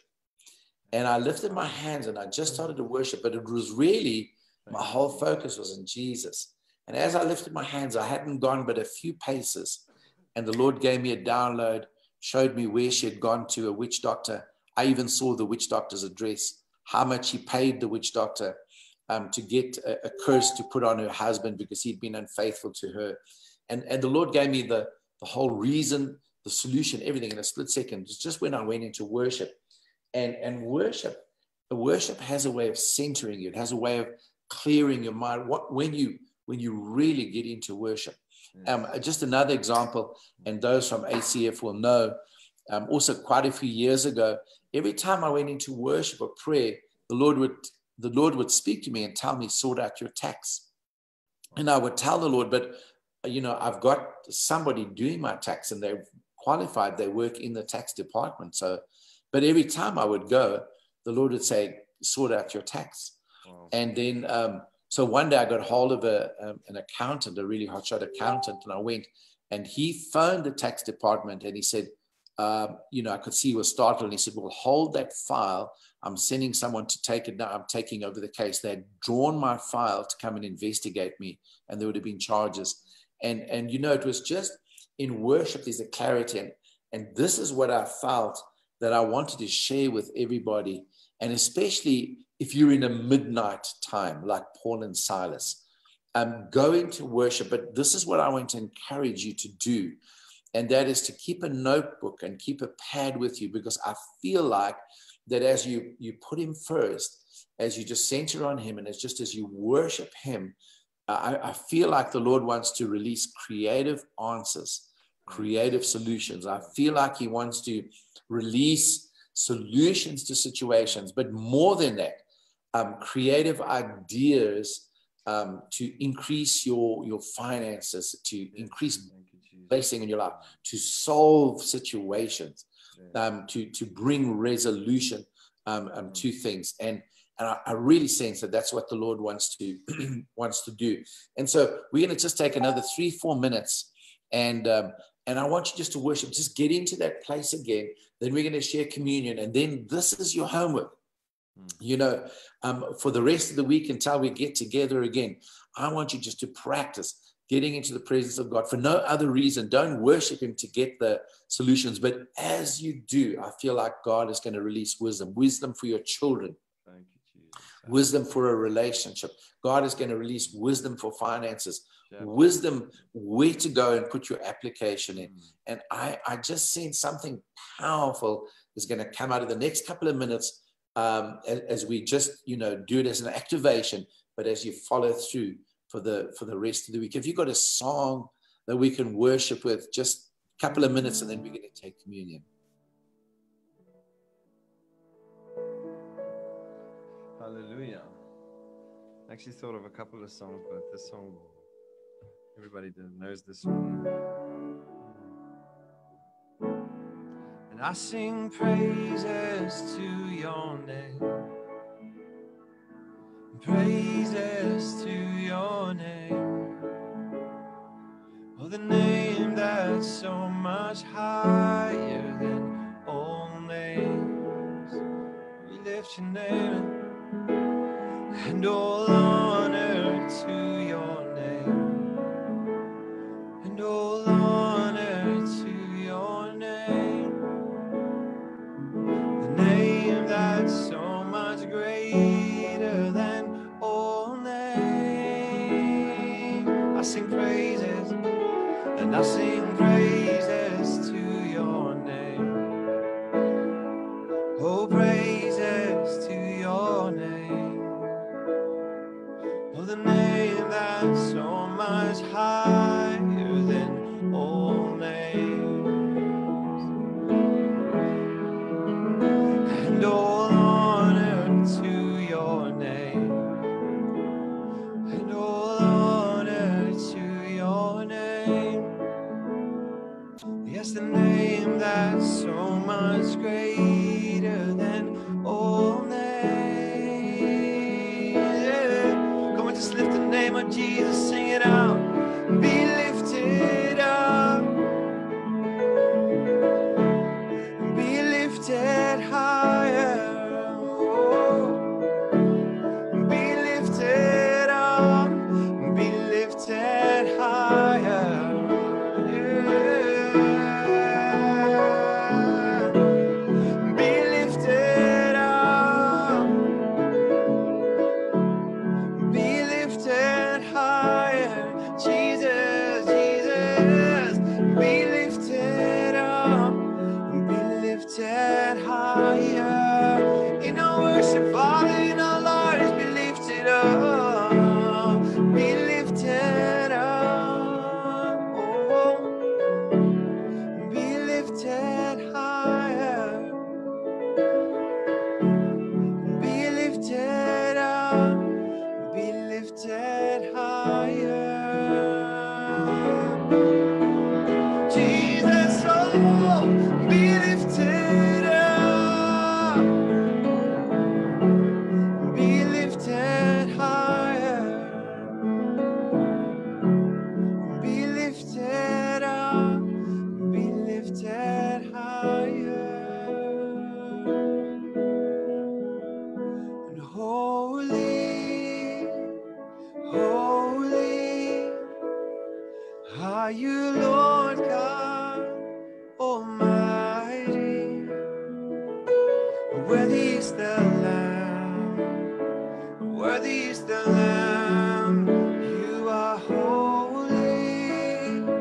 And I lifted my hands and I just started to worship, but it was really, my whole focus was in Jesus. And as I lifted my hands, I hadn't gone but a few paces. And the Lord gave me a download, showed me where she had gone to a witch doctor. I even saw the witch doctor's address, how much he paid the witch doctor um, to get a, a curse to put on her husband because he'd been unfaithful to her. And, and the Lord gave me the, the whole reason, the solution, everything in a split second. It's just when I went into worship. And, and worship, the worship has a way of centering you. It has a way of clearing your mind. What when you when you really get into worship. Um, just another example, and those from A C F will know. Um, also, quite a few years ago, every time I went into worship or prayer, the Lord would the Lord would speak to me and tell me, sort out your tax. And I would tell the Lord, but you know, I've got somebody doing my tax, and they're qualified. They work in the tax department. So, but every time I would go, the Lord would say, sort out your tax. Wow. And then, um, so one day I got hold of a, um, an accountant, a really hotshot accountant, and I went and he phoned the tax department and he said, um, you know, I could see he was startled, and he said, well, hold that file. I'm sending someone to take it now. I'm taking over the case. They had drawn my file to come and investigate me, and there would have been charges. And, and you know, it was just in worship, there's a clarity. And, and this is what I felt that I wanted to share with everybody. And especially if you're in a midnight time, like Paul and Silas, um, go into worship. But this is what I want to encourage you to do. And that is to keep a notebook and keep a pad with you, because I feel like that as you, you put him first, as you just center on him, and it's just as you worship him, I, I feel like the Lord wants to release creative answers, creative solutions. I feel like he wants to release solutions to situations, but more than that, um, creative ideas um, to increase your, your finances, to increase blessing in your life, to solve situations. um, to, to bring resolution um, um, to things. And, and I, I really sense that that's what the Lord wants to, wants to do. And so we're going to just take another three, four minutes. And, um, and I want you just to worship, just get into that place again. Then we're going to share communion. And then this is your homework. You know, um, for the rest of the week until we get together again, I want you just to practice getting into the presence of God for no other reason. Don't worship him to get the solutions. But as you do, I feel like God is going to release wisdom, wisdom for your children, Thank you, Jesus. wisdom for a relationship. God is going to release wisdom for finances, Yeah. wisdom where to go and put your application in. Mm. And I, I just sense something powerful is going to come out of the next couple of minutes. Um, as, as we just, you know, do it as an activation, but as you follow through for the for the rest of the week. If you've got a song that we can worship with, just a couple of minutes, and then we're going to take communion. Hallelujah. I actually thought of a couple of songs, but this song, everybody knows this one. And I sing praises to your name, praises to your name, oh, the name that's so much higher than all names. We lift your name, and all honor to your name, and all honor to your name. The name that's so much greater than all names. I sing praises, and I sing praises to your name. Oh, praises to your name. Oh, the name that's so much higher than all names. And all honor to your name, and all honor to your name. Yes, the name that's so much greater than all names. Yeah. Come on, just lift the name of Jesus, sing it out. Be lifted up, be lifted higher. Be lifted up, be lifted higher. Yeah. Be lifted up, be lifted higher. Jesus, Jesus, be lifted up, be lifted higher. In our worship, Father, in our lives, be lifted up, be lifted up, oh, be lifted higher, be lifted up, be lifted higher. Jesus, oh, be lifted up, be lifted higher, be lifted up, be lifted higher. And holy, holy are you, Lord God Almighty. Worthy is the Lamb, worthy is the Lamb. You are holy,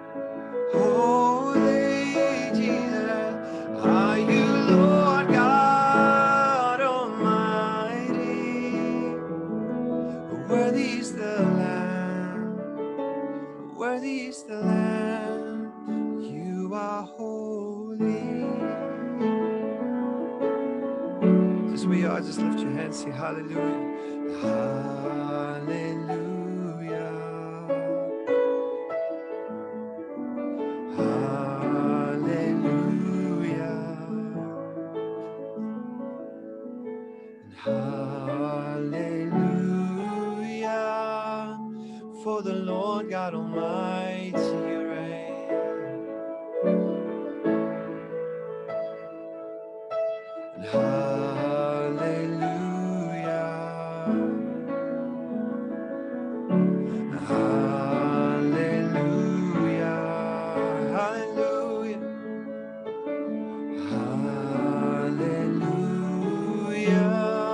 holy Jesus. Are you, Lord God Almighty? Worthy is the Lamb, worthy is the Lamb. You are holy. Just where you are, just lift your hands, say hallelujah. Hallelujah. Hallelujah. Hallelujah, for the Lord God Almighty reigns. And hallelujah, hallelujah, hallelujah, hallelujah.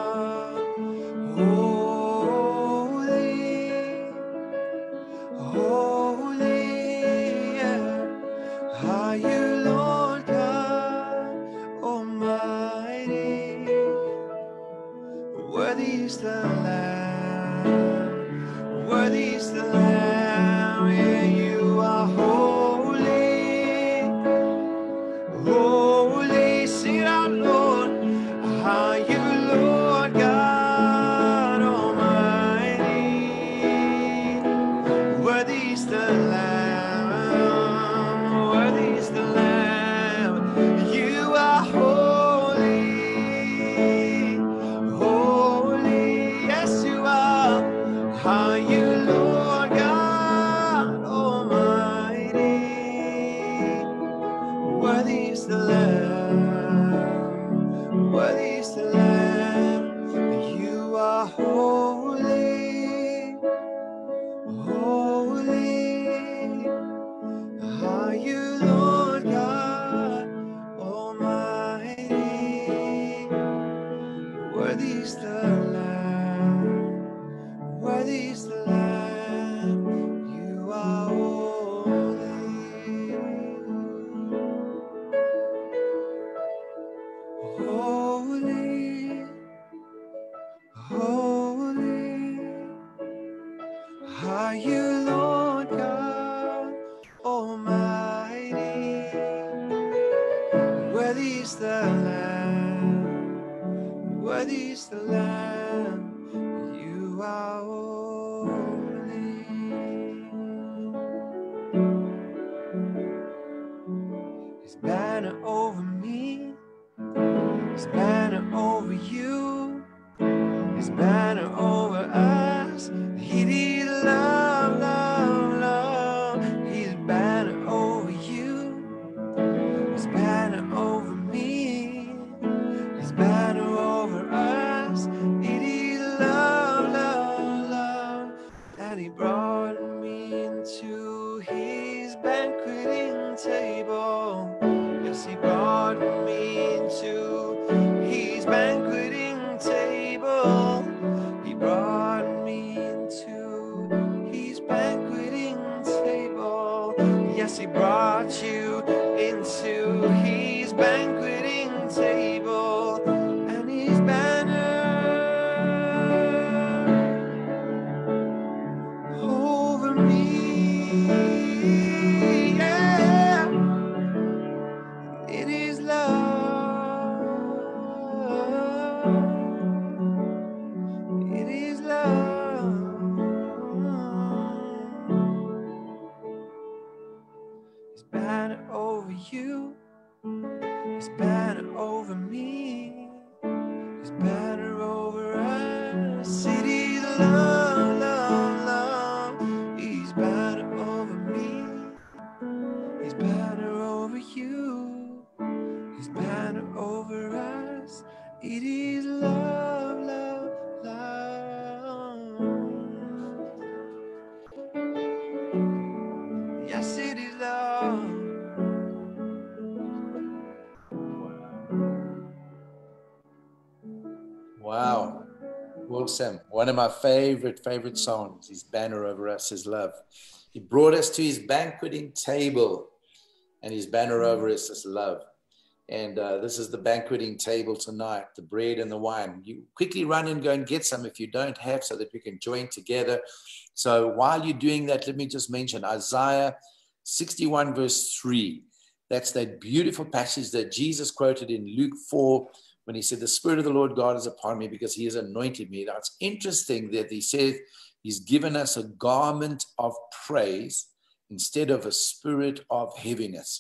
Holy, yeah, are you, Lord God Almighty? Worthy is the Lamb, worthy is the Lamb, yeah, you are holy, holy, sing it out, Lord, are you, Lord God Almighty? Worthy is the Lamb, worthy is the Lamb, you are holy, holy, yes you are, are you Lord God Almighty? Worthy is the Lamb, worthy is the Lamb, you are holy, holy, are you Lord God Almighty? Worthy is the Lamb, worthy is the Lamb, you are holy, holy, holy, are you Lord God Almighty? Worthy is the Lamb, worthy is the Lamb, you are holy. His banner over me, His banner over you, His banner over us, He did love, love, love. His banner over you, His banner over me, His banner over us, it is love, love, love. And He brought me into His banqueting table. Yes, He brought me into His banqueting table. He brought me into His banqueting table. Yes, He brought you into His banqueting table, and His banner over me, yeah, it is love, it is love. His banner over you, His banner over me, His banner over us, it is love, love, love. His banner over me, His banner over you, His banner over us, it is love, love, love. Yes, it is love. Wow. Awesome. One of my favorite, favorite songs, His banner over us is love. He brought us to His banqueting table, and His banner over us is love. And uh, this is the banqueting table tonight, the bread and the wine. You quickly run and go and get some if you don't have, so that we can join together. So while you're doing that, let me just mention Isaiah sixty-one verse three. That's that beautiful passage that Jesus quoted in Luke four, when He said, the Spirit of the Lord God is upon me because He has anointed me. Now, it's interesting that He said He's given us a garment of praise instead of a spirit of heaviness.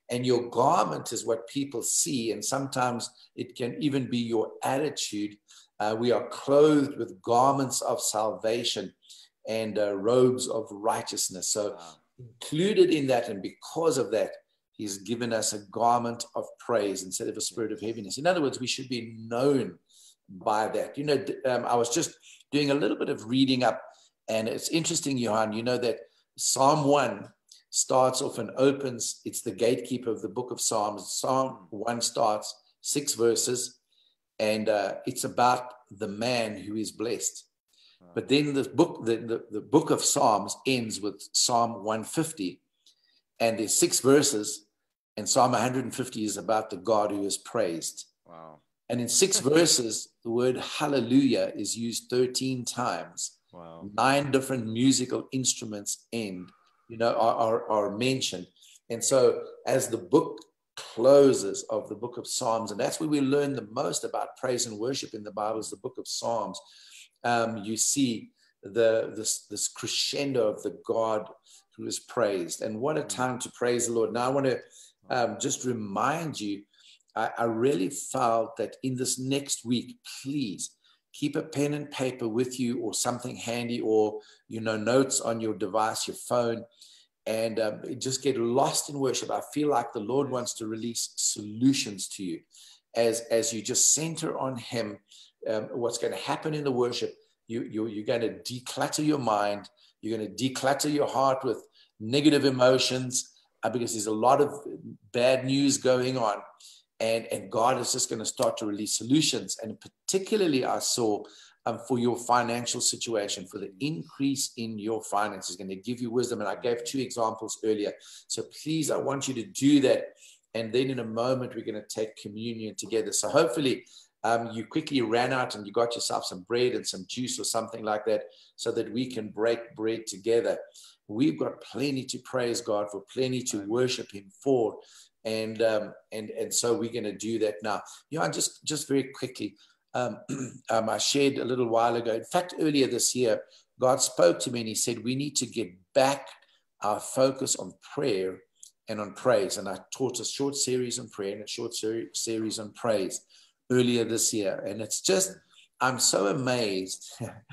And your garment is what people see. And sometimes it can even be your attitude. Uh, we are clothed with garments of salvation and uh, robes of righteousness. So wow. Included in that, and because of that, he's given us a garment of praise instead of a spirit of heaviness. In other words, we should be known by that. You know, um, I was just doing a little bit of reading up, and it's interesting, Johan, you know that Psalm one starts off and opens, it's the gatekeeper of the book of Psalms. Psalm one starts six verses, and uh, it's about the man who is blessed. But then the book, the, the, the book of Psalms ends with Psalm one fifty, and there's six verses, and Psalm one hundred fifty is about the God who is praised. Wow. And in six verses, the word hallelujah is used thirteen times. Wow. Nine different musical instruments end, you know, are, are, are mentioned. And so as the book closes of the book of Psalms, and that's where we learn the most about praise and worship in the Bible, is the book of Psalms. Um, you see the this, this crescendo of the God who is praised. And what a time to praise the Lord. Now I want to um, just remind you, I, I really felt that in this next week, please keep a pen and paper with you, or something handy, or, you know, notes on your device, your phone, and um, just get lost in worship. I feel like the Lord wants to release solutions to you as, as you just center on him. Um, what's going to happen in the worship, you, you, you're going to declutter your mind. You're going to declutter your heart with negative emotions, uh, because there's a lot of bad news going on. And, and God is just going to start to release solutions. And particularly I saw um, for your financial situation, for the increase in your finances, going to give you wisdom. And I gave two examples earlier. So please, I want you to do that. And then in a moment, we're going to take communion together. So hopefully um, you quickly ran out and you got yourself some bread and some juice or something like that, so that we can break bread together. We've got plenty to praise God for, plenty to worship him for. And, um, and, and so we're going to do that now. You know, just, just very quickly, um, um, I shared a little while ago, in fact, earlier this year, God spoke to me and he said, we need to get back our focus on prayer and on praise. And I taught a short series on prayer and a short ser- series on praise earlier this year. And it's just, I'm so amazed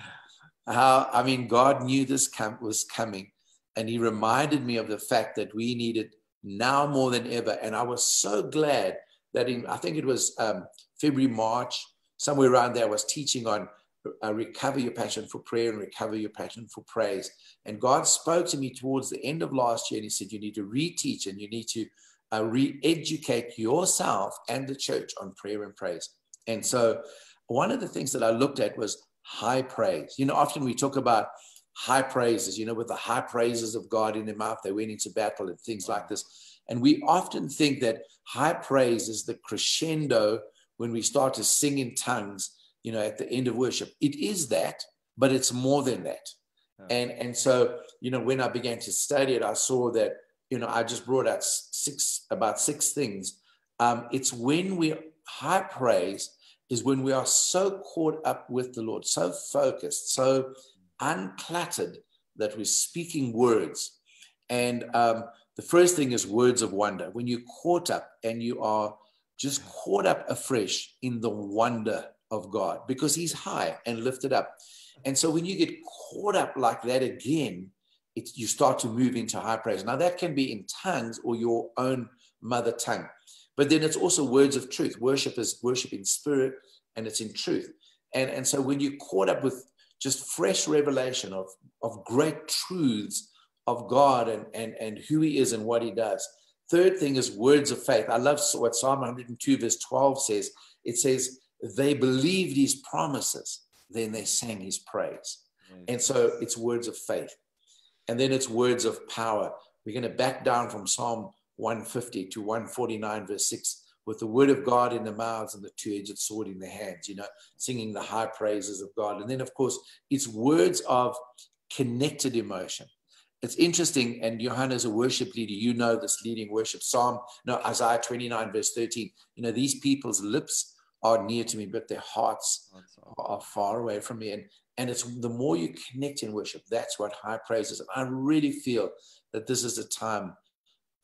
how, I mean, God knew this camp was coming, and he reminded me of the fact that we needed now more than ever. And I was so glad that in, I think it was um, February, March, somewhere around there, I was teaching on uh, recover your passion for prayer and recover your passion for praise. And God spoke to me towards the end of last year, and he said, you need to reteach and you need to uh, re-educate yourself and the church on prayer and praise. And so one of the things that I looked at was high praise. You know, often we talk about high praises, you know, with the high praises of God in their mouth, they went into battle and things like this. And we often think that high praise is the crescendo when we start to sing in tongues, you know, at the end of worship. It is that, but it's more than that. Yeah. And, and so, you know, when I began to study it, I saw that, you know, I just brought out six, about six things. Um, it's when we, high praise is when we are so caught up with the Lord, so focused, so uncluttered that we're speaking words. And um, the first thing is words of wonder. When you're caught up and you are just caught up afresh in the wonder of God, because he's high and lifted up. And so when you get caught up like that again, it's, you start to move into high praise. Now that can be in tongues or your own mother tongue, but then it's also words of truth. Worship is worship in spirit and it's in truth. And, and so when you're caught up with just fresh revelation of, of great truths of God and, and, and who he is and what he does. Third thing is words of faith. I love what Psalm one hundred two verse twelve says. It says, they believed his promises, then they sang his praise. Yes. And so it's words of faith. And then it's words of power. We're going to back down from Psalm one fifty to one forty-nine verse six, with the word of God in the mouths and the two-edged sword in the hands, you know, singing the high praises of God. And then, of course, it's words of connected emotion. It's interesting, and Johanna is a worship leader. You know this leading worship. Psalm, no, Isaiah twenty-nine, verse thirteen. You know, these people's lips are near to me, but their hearts are far away from me. And, and it's the more you connect in worship, that's what high praise is. And I really feel that this is a time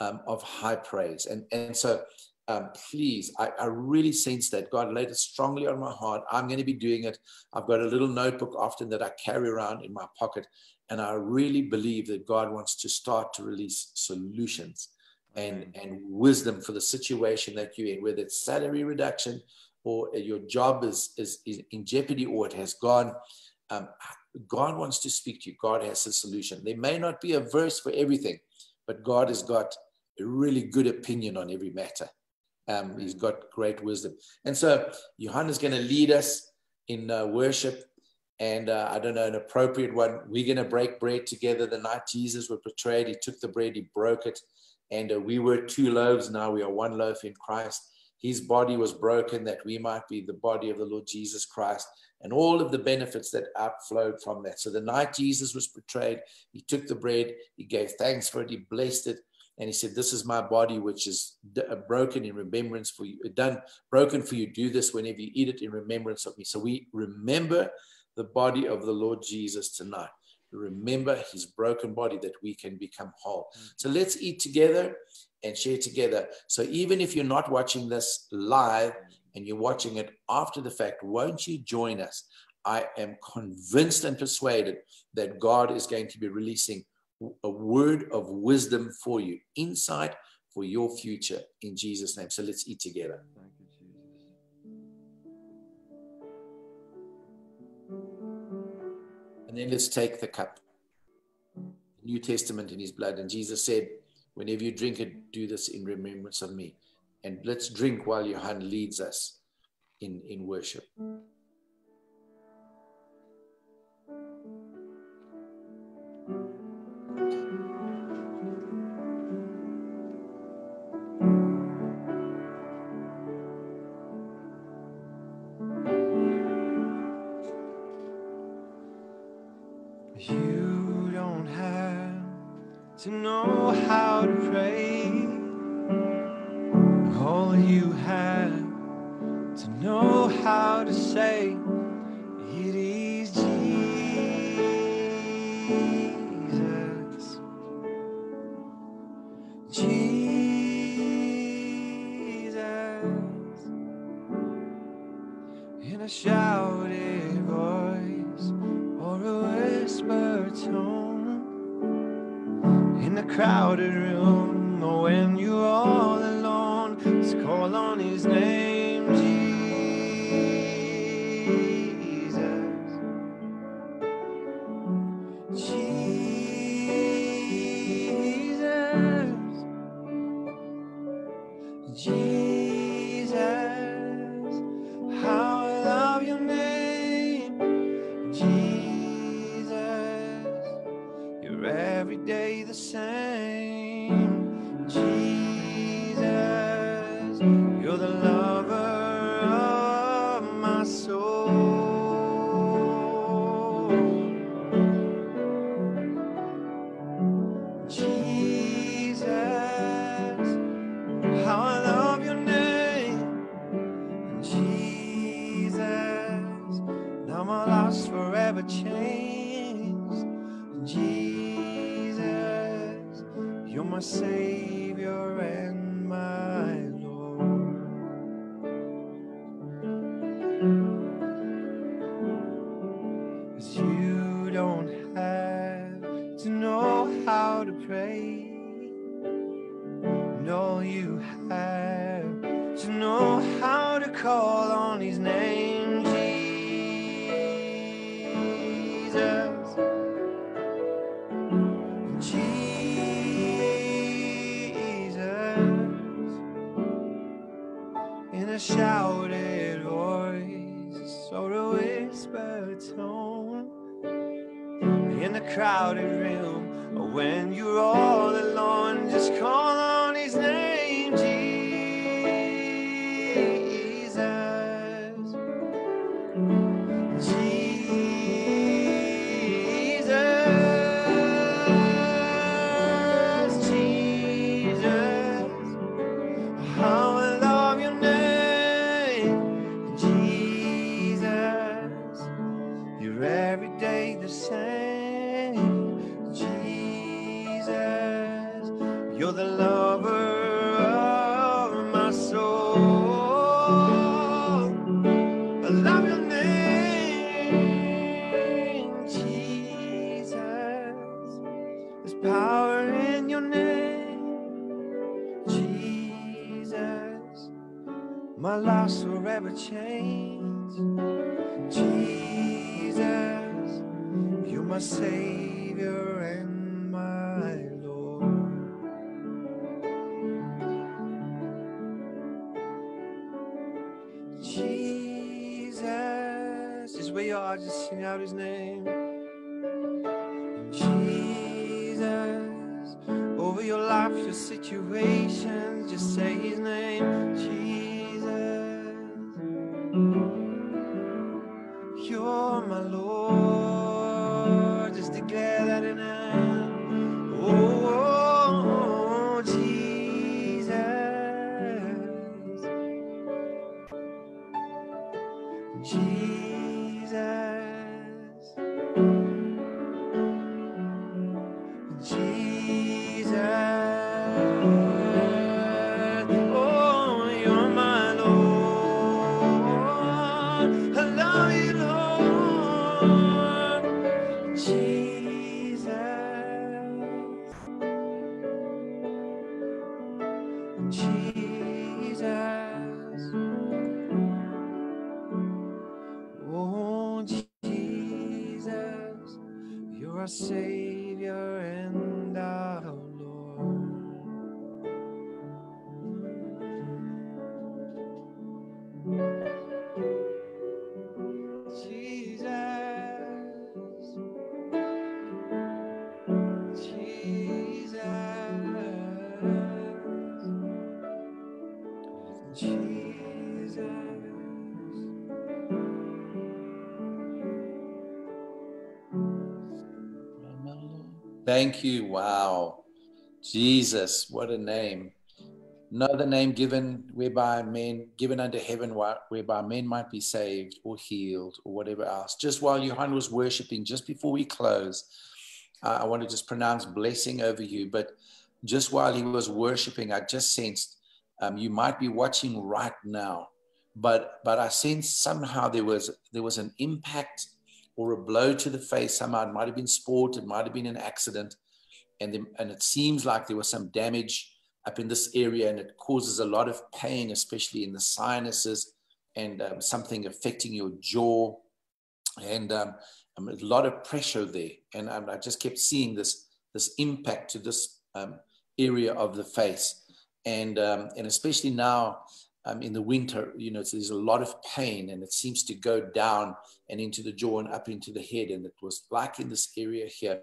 um, of high praise. And, and so um, please, I, I really sense that God laid it strongly on my heart. I'm going to be doing it. I've got a little notebook often that I carry around in my pocket. And I really believe that God wants to start to release solutions and, and wisdom for the situation that you're in, whether it's salary reduction or your job is, is, is in jeopardy or it has gone. Um, God wants to speak to you. God has a solution. There may not be a verse for everything, but God has got a really good opinion on every matter. Um, he's got great wisdom. And so Johanna's going to lead us in uh, worship. And uh, I don't know, an appropriate one. We're going to break bread together. The night Jesus was betrayed, he took the bread, he broke it. And uh, we were two loaves. Now we are one loaf in Christ. His body was broken that we might be the body of the Lord Jesus Christ, and all of the benefits that outflowed from that. So the night Jesus was betrayed, he took the bread, he gave thanks for it, he blessed it, and he said, this is my body, which is broken in remembrance for you, done, broken for you. Do this whenever you eat it in remembrance of me. So we remember the body of the Lord Jesus tonight. Remember his broken body that we can become whole. So let's eat together and share together. So even if you're not watching this live and you're watching it after the fact, won't you join us? I am convinced and persuaded that God is going to be releasing a word of wisdom for you, insight for your future in Jesus' name. So let's eat together. Thank you, Jesus. And then let's take the cup. The New Testament in his blood. And Jesus said, whenever you drink it, do this in remembrance of me. And let's drink while Johan leads us in, in worship. You don't have to know how to pray. All you have to know how to say, it is Jesus. Jesus. In a shouted voice or a whispered tone, in a crowded room, or when you're all alone, just call on his name, Jesus. Jesus. Jesus. How I love your name, Jesus. You're every day the same, Jesus. You're the lover of my soul, Jesus. How I love your name, Jesus. Now my life's forever changed, Jesus. You're my Savior and my Lord. 'Cause you don't have to know how to pray. No, you have to know how to call on his name, Jesus. Jesus. In a shouted voice or a whispered tone, in a crowded room, or when you're all alone, just call on his name, Jesus. Jesus. Jesus. How I love your name, Jesus. You're every day the same, Jesus. You're the love my life's forever changed. Jesus, you're my Savior and my Lord. Jesus, just where you are, just sing out his name. Jesus, over your life, your situations, just say his name. Jesus, you're my Lord. Just declare that in him. Oh, Jesus, Jesus, Jesus, oh, you're my Lord. I love you, Lord. Jesus, Jesus, oh, Jesus, you're our Savior and our Lord. Jesus, Jesus, Jesus. Thank you. Wow. Jesus, what a name. No other name given whereby men, given under heaven, whereby men might be saved or healed or whatever else. Just while Johan was worshiping, just before we close, uh, I want to just pronounce blessing over you. But just while he was worshiping, I just sensed um, you might be watching right now, but but I sensed somehow there was there was an impact or a blow to the face. Somehow it might have been sport, it might have been an accident, and the, and it seems like there was some damage up in this area, and it causes a lot of pain, especially in the sinuses, and um, something affecting your jaw, and um, um, a lot of pressure there. And um, I just kept seeing this this impact to this um, area of the face, and um, and especially now um, in the winter, you know, there's a lot of pain, and it seems to go down and into the jaw and up into the head, and it was like in this area here.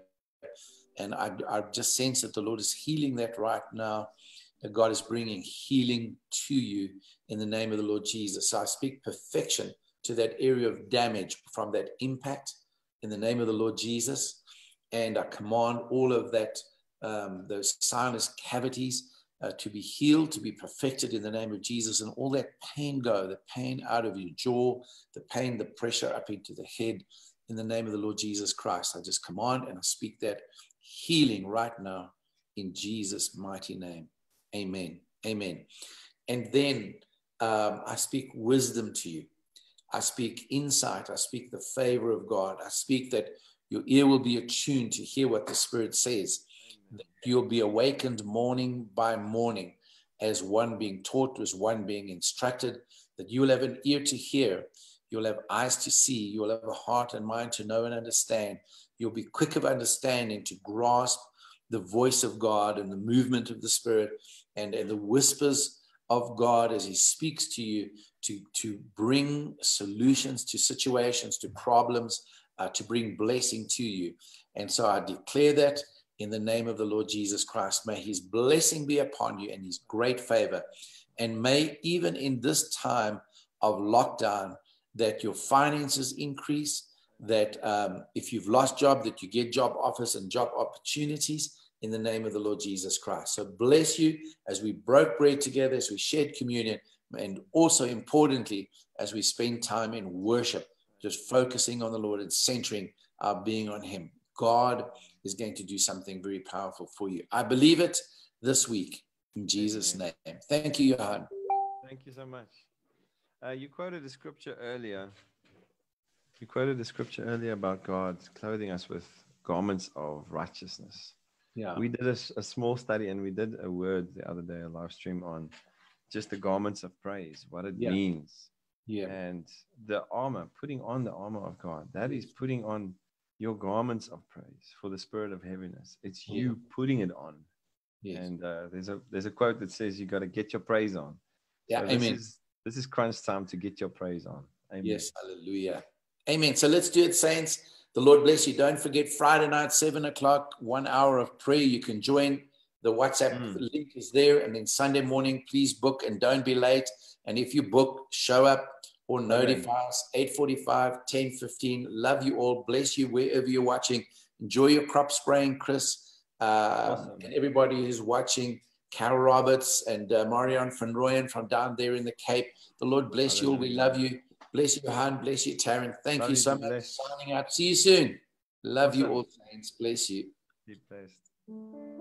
And I, I just sense that the Lord is healing that right now. That God is bringing healing to you in the name of the Lord Jesus. So I speak perfection to that area of damage from that impact in the name of the Lord Jesus. And I command all of that, um, those sinus cavities uh, to be healed, to be perfected in the name of Jesus, and all that pain go, the pain out of your jaw, the pain, the pressure up into the head in the name of the Lord Jesus Christ. I just command and I speak that healing right now in Jesus' mighty name. Amen. Amen. And then um, I speak wisdom to you. I speak insight. I speak the favor of God. I speak that your ear will be attuned to hear what the Spirit says. That you'll be awakened morning by morning as one being taught, as one being instructed, that you will have an ear to hear. You'll have eyes to see. You'll have a heart and mind to know and understand. You'll be quick of understanding to grasp the voice of God and the movement of the Spirit, and, and the whispers of God as he speaks to you to, to bring solutions to situations, to problems, uh, to bring blessing to you. And so I declare that in the name of the Lord Jesus Christ. May his blessing be upon you and his great favor. And may even in this time of lockdown that your finances increase, that um, if you've lost job, that you get job offers and job opportunities in the name of the Lord Jesus Christ. So bless you as we broke bread together, as we shared communion, and also importantly, as we spend time in worship, just focusing on the Lord and centering our being on him. God is going to do something very powerful for you. I believe it this week in Jesus' name. Thank you, Johan. Thank you so much. Uh, you quoted a scripture earlier. You quoted a scripture earlier about God clothing us with garments of righteousness. Yeah. We did a, a small study, and we did a word the other day, a live stream on just the garments of praise, what it Yeah. means. Yeah. And the armor, putting on the armor of God, that is putting on your garments of praise for the spirit of heaviness. It's Yeah. you putting it on. Yes. And uh, there's a there's a quote that says you got to get your praise on. Yeah. So this Amen. is this is crunch time to get your praise on. Amen. Yes. Hallelujah. Amen. So let's do it, saints. The Lord bless you. Don't forget Friday night, seven o'clock, one hour of prayer. You can join. The WhatsApp Mm. link is there. And then Sunday morning, please book and don't be late. And if you book, show up or notify us. eight forty-five, ten fifteen. Love you all. Bless you wherever you're watching. Enjoy your crop spraying, Chris. Uh, Awesome. And everybody who's watching, Carol Roberts and uh, Marion van Rooyen from down there in the Cape. The Lord bless you all. We love you. Bless you, Han. Bless you, Taryn. Thank Love you you, so be much blessed. for signing out. See you soon. Love you Awesome. all, saints. Bless you. Be blessed.